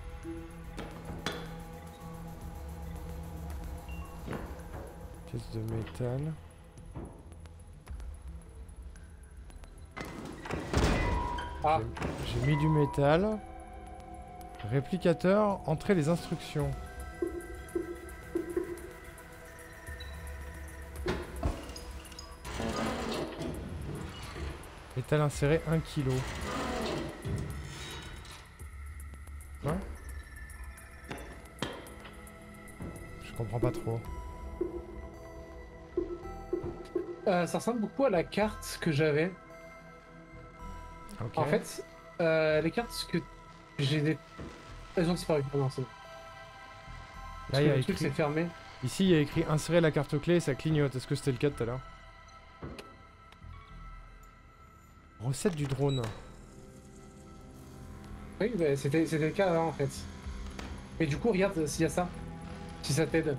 Pièce de métal. Ah, J'ai mis du métal. Réplicateur, entrez les instructions. Métal inséré un kilo. Hein? Je comprends pas trop. euh, ça ressemble beaucoup à la carte que j'avais. Ok. En fait, euh, les cartes que j'ai des... Elles ont disparu. Ah non, c'est bon. Là, Parce il y que a le truc écrit... c'est fermé. Ici, il y a écrit insérer la carte clé et ça clignote. Est-ce que c'était le cas tout à l'heure? Recette du drone. Oui, bah, c'était c'était le cas avant en fait. Mais du coup, regarde s'il y a ça. Si ça t'aide.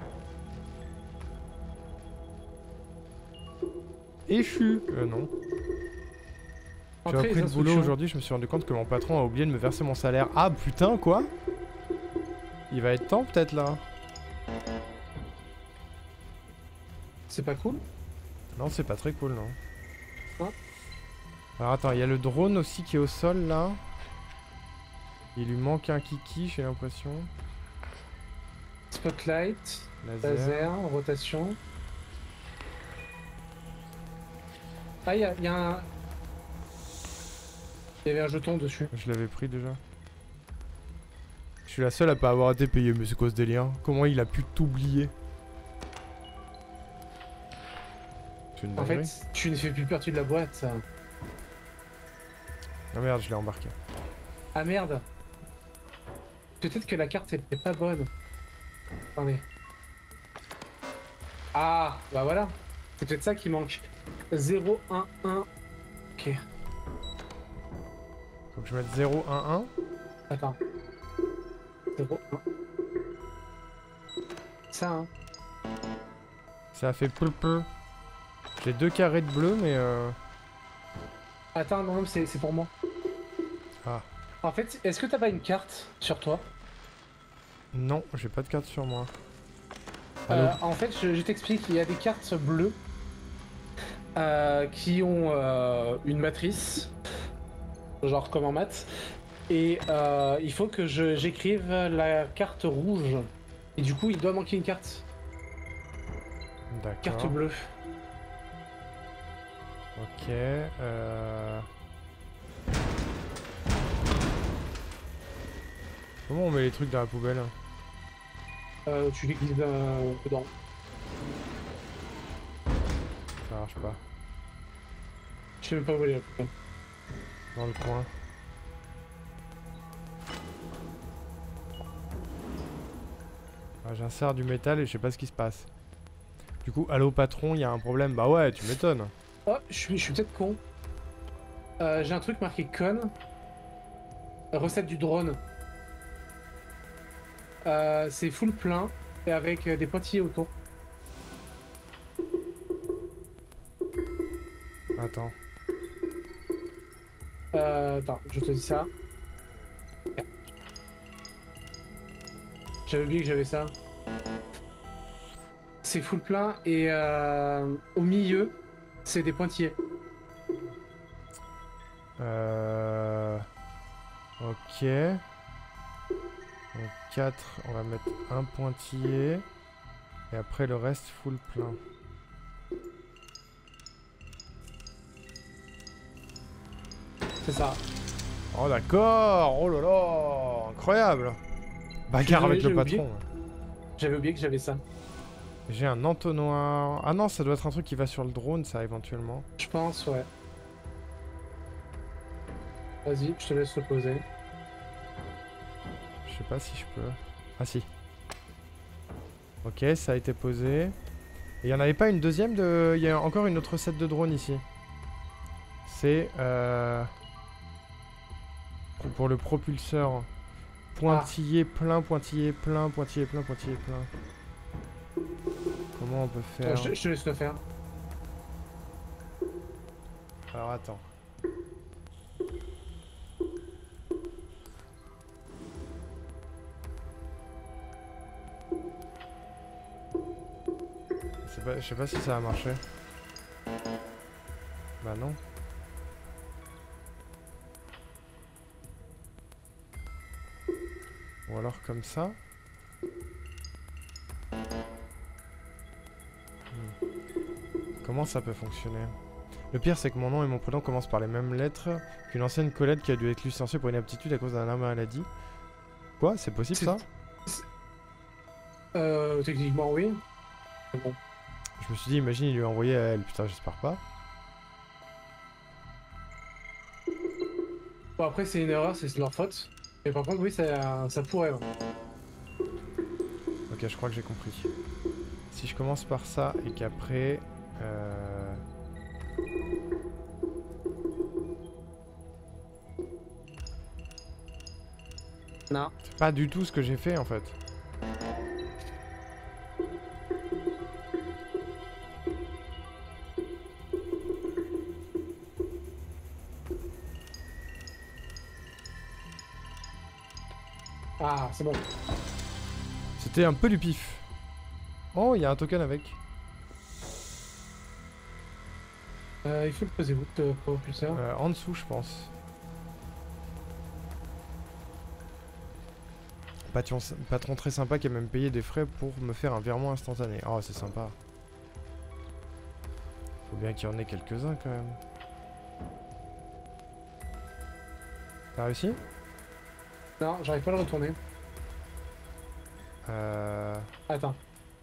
Échu. Euh, non. J'ai Entrez repris les le boulot instructions. aujourd'hui, je me suis rendu compte que mon patron a oublié de me verser mon salaire. Ah putain, quoi? Il va être temps peut-être là. C'est pas cool. Non, c'est pas très cool, non. Ouais. Alors attends, il y a le drone aussi qui est au sol là. Il lui manque un kiki, j'ai l'impression. Spotlight, Laser. laser, rotation. Ah, il y a, y a un... Il y avait un jeton dessus. Je l'avais pris déjà. Je suis la seule à pas avoir été payée, mais c'est quoi ce délire? Comment il a pu t'oublier? C'est une En dinguerie. fait, tu ne fais plus partie de la boîte. Ah merde, je l'ai embarqué. Ah merde. Peut-être que la carte était pas bonne. Attendez. Ah, bah voilà. C'est peut-être ça qui manque. zéro un un. Ok. Faut que je mette zéro un un. Attends. zéro un. Ça, hein. Ça a fait peu peu. J'ai deux carrés de bleu, mais euh... Attends, non, non, c'est c'est pour moi. Ah. En fait, est-ce que t'as pas une carte sur toi? Non, j'ai pas de carte sur moi. Euh, Allô. en fait, je, je t'explique, il y a des cartes bleues euh, qui ont euh, une matrice, genre comme en maths, et euh, il faut que je- j'écrive la carte rouge. Et du coup, il doit manquer une carte. Carte D'accord. bleue. Ok. Euh... Comment on met les trucs dans la poubelle? Euh, tu les glisses euh, dedans. Ça marche pas. Je sais même pas où aller la poubelle. Dans le coin. Ah, j'insère du métal et je sais pas ce qui se passe. Du coup, allô patron, il y a un problème. Bah ouais, tu m'étonnes. Oh, je suis, je suis peut-être con. Euh, J'ai un truc marqué con. Recette du drone. Euh, c'est full plein et avec euh, des pointillés autour. Attends. Euh, attends, je te dis ça. J'avais oublié que j'avais ça. C'est full plein et euh, au milieu, c'est des pointillés. Euh... Ok. Donc quatre, on va mettre un pointillé. Et après le reste full plein. C'est ça. Oh d'accord. Oh là là. Incroyable. Bagarre Désolé, avec le j'ai oublié. patron. J'avais oublié que j'avais ça. J'ai un entonnoir. Ah non, ça doit être un truc qui va sur le drone, ça, éventuellement. Je pense, ouais. Vas-y, je te laisse le poser. Je sais pas si je peux. Ah si. Ok, ça a été posé. Et il y en avait pas une deuxième de... Il y a encore une autre recette de drone ici. C'est... Euh... Pour le propulseur. Pointillé plein, pointillé plein, pointillé plein, pointillé plein. Comment on peut faire? Attends, je, te- je te laisse le faire. Alors attends. C'est pas- Je sais pas si ça a marché. Bah non. Ou alors comme ça. Hmm. Comment ça peut fonctionner? Le pire, c'est que mon nom et mon prénom commencent par les mêmes lettres qu'une ancienne collègue qui a dû être licenciée pour inaptitude à cause d'un arme maladie. Quoi? C'est possible C'est- ça? Euh, techniquement, oui. Mais bon. Je me suis dit, imagine, il lui a envoyé à elle. Putain, j'espère pas. Bon, après, c'est une erreur, c'est de leur faute. Mais par contre, oui, ça, ça pourrait. Ouais. Ok, je crois que j'ai compris. Si je commence par ça et qu'après... Euh... Non. C'est pas du tout ce que j'ai fait en fait. Ah, c'est bon. C'était un peu du pif. Oh, il y a un token avec. Euh, il faut le poser où, le propulseur? Euh, en dessous, je pense. Patron, patron très sympa qui a même payé des frais pour me faire un virement instantané. Oh, c'est sympa. Faut bien qu'il y en ait quelques-uns quand même. T'as réussi? Non, j'arrive pas à le retourner. Euh... Attends,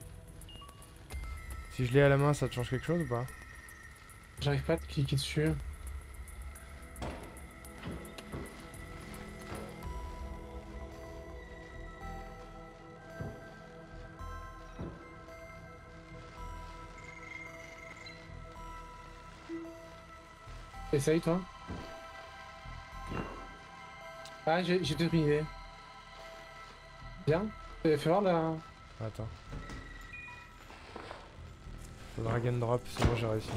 Si je l'ai à la main, ça te change quelque chose ou pas? j'arrive pas à te cliquer dessus. Essaye toi. Ah, j'ai j'ai peut-être une idée. Bien. Euh, Fais voir là. Attends. Faut drag and drop, sinon j'ai réussi.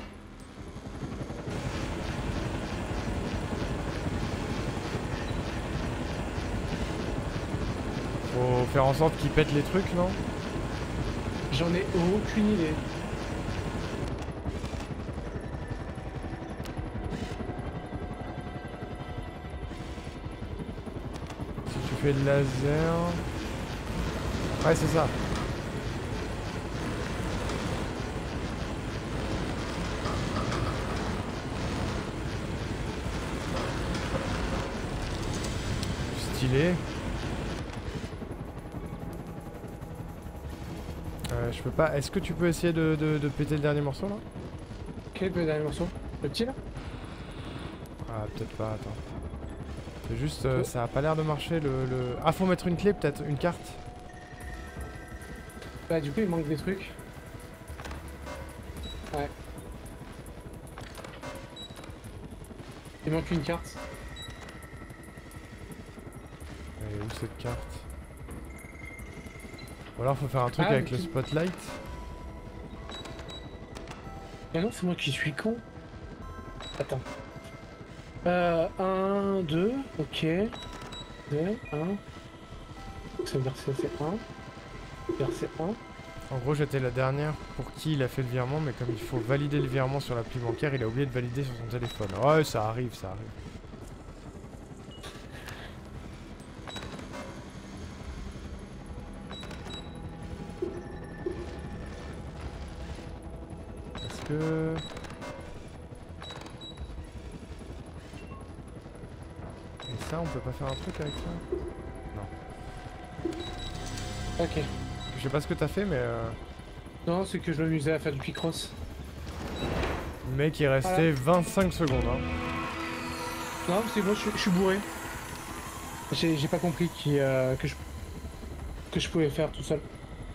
Faut faire en sorte qu'il pète les trucs, non? J'en ai aucune idée. Si tu fais le laser... Ouais, c'est ça. Stylé. Euh, je peux pas... Est-ce que tu peux essayer de, de, de péter le dernier morceau, là? Quel est le dernier morceau? Le petit là? Ah, peut-être pas, attends. C'est juste... euh, ça a pas l'air de marcher, le, le... Ah, faut mettre une clé, peut-être, une carte. Bah du coup il manque des trucs. Ouais. Il manque une carte. Elle est où cette carte? Ou alors faut faire un truc Ah, avec le tu- spotlight. Ah non, c'est moi qui suis con. Attends. Euh, un, deux, ok. deux, un. Ça veut dire que c'est un. Ça veut dire que c'est un. En gros, j'étais la dernière pour qui il a fait le virement, mais comme il faut valider le virement sur l'appli bancaire, il a oublié de valider sur son téléphone. Ouais, ça arrive, ça arrive. Est-ce que... Et ça, on peut pas faire un truc avec ça? Ok. Je sais pas ce que t'as fait, mais... Euh... Non, c'est que je m'amusais à faire du picross. Le mec, il restait vingt-cinq secondes. Hein. Non, c'est moi, je, je suis bourré. J'ai j'ai pas compris qui, euh, que, je, que je pouvais faire tout seul.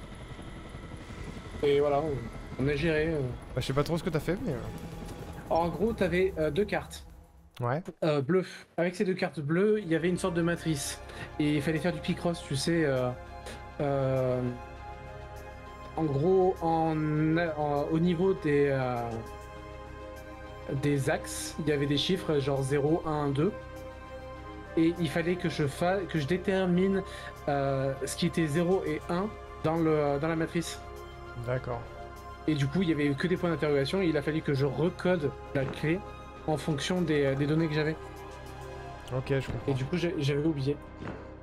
Et voilà, on, on a géré. euh. Bah, je sais pas trop ce que t'as fait, mais... euh, En gros, t'avais euh, deux cartes. Ouais. Euh, bleues. Avec ces deux cartes bleues, il y avait une sorte de matrice. Et il fallait faire du picross, tu sais. Euh, euh, en gros, en, en- au niveau des, euh, des axes, il y avait des chiffres genre zéro, un, deux. Et il fallait que je, fa que je détermine euh, ce qui était zéro et un dans, le, dans la matrice. D'accord. Et du coup, il y avait que des points d'interrogation et il a fallu que je recode la clé en fonction des, des données que j'avais. Ok, je comprends. Et du coup, j'ai- j'avais oublié.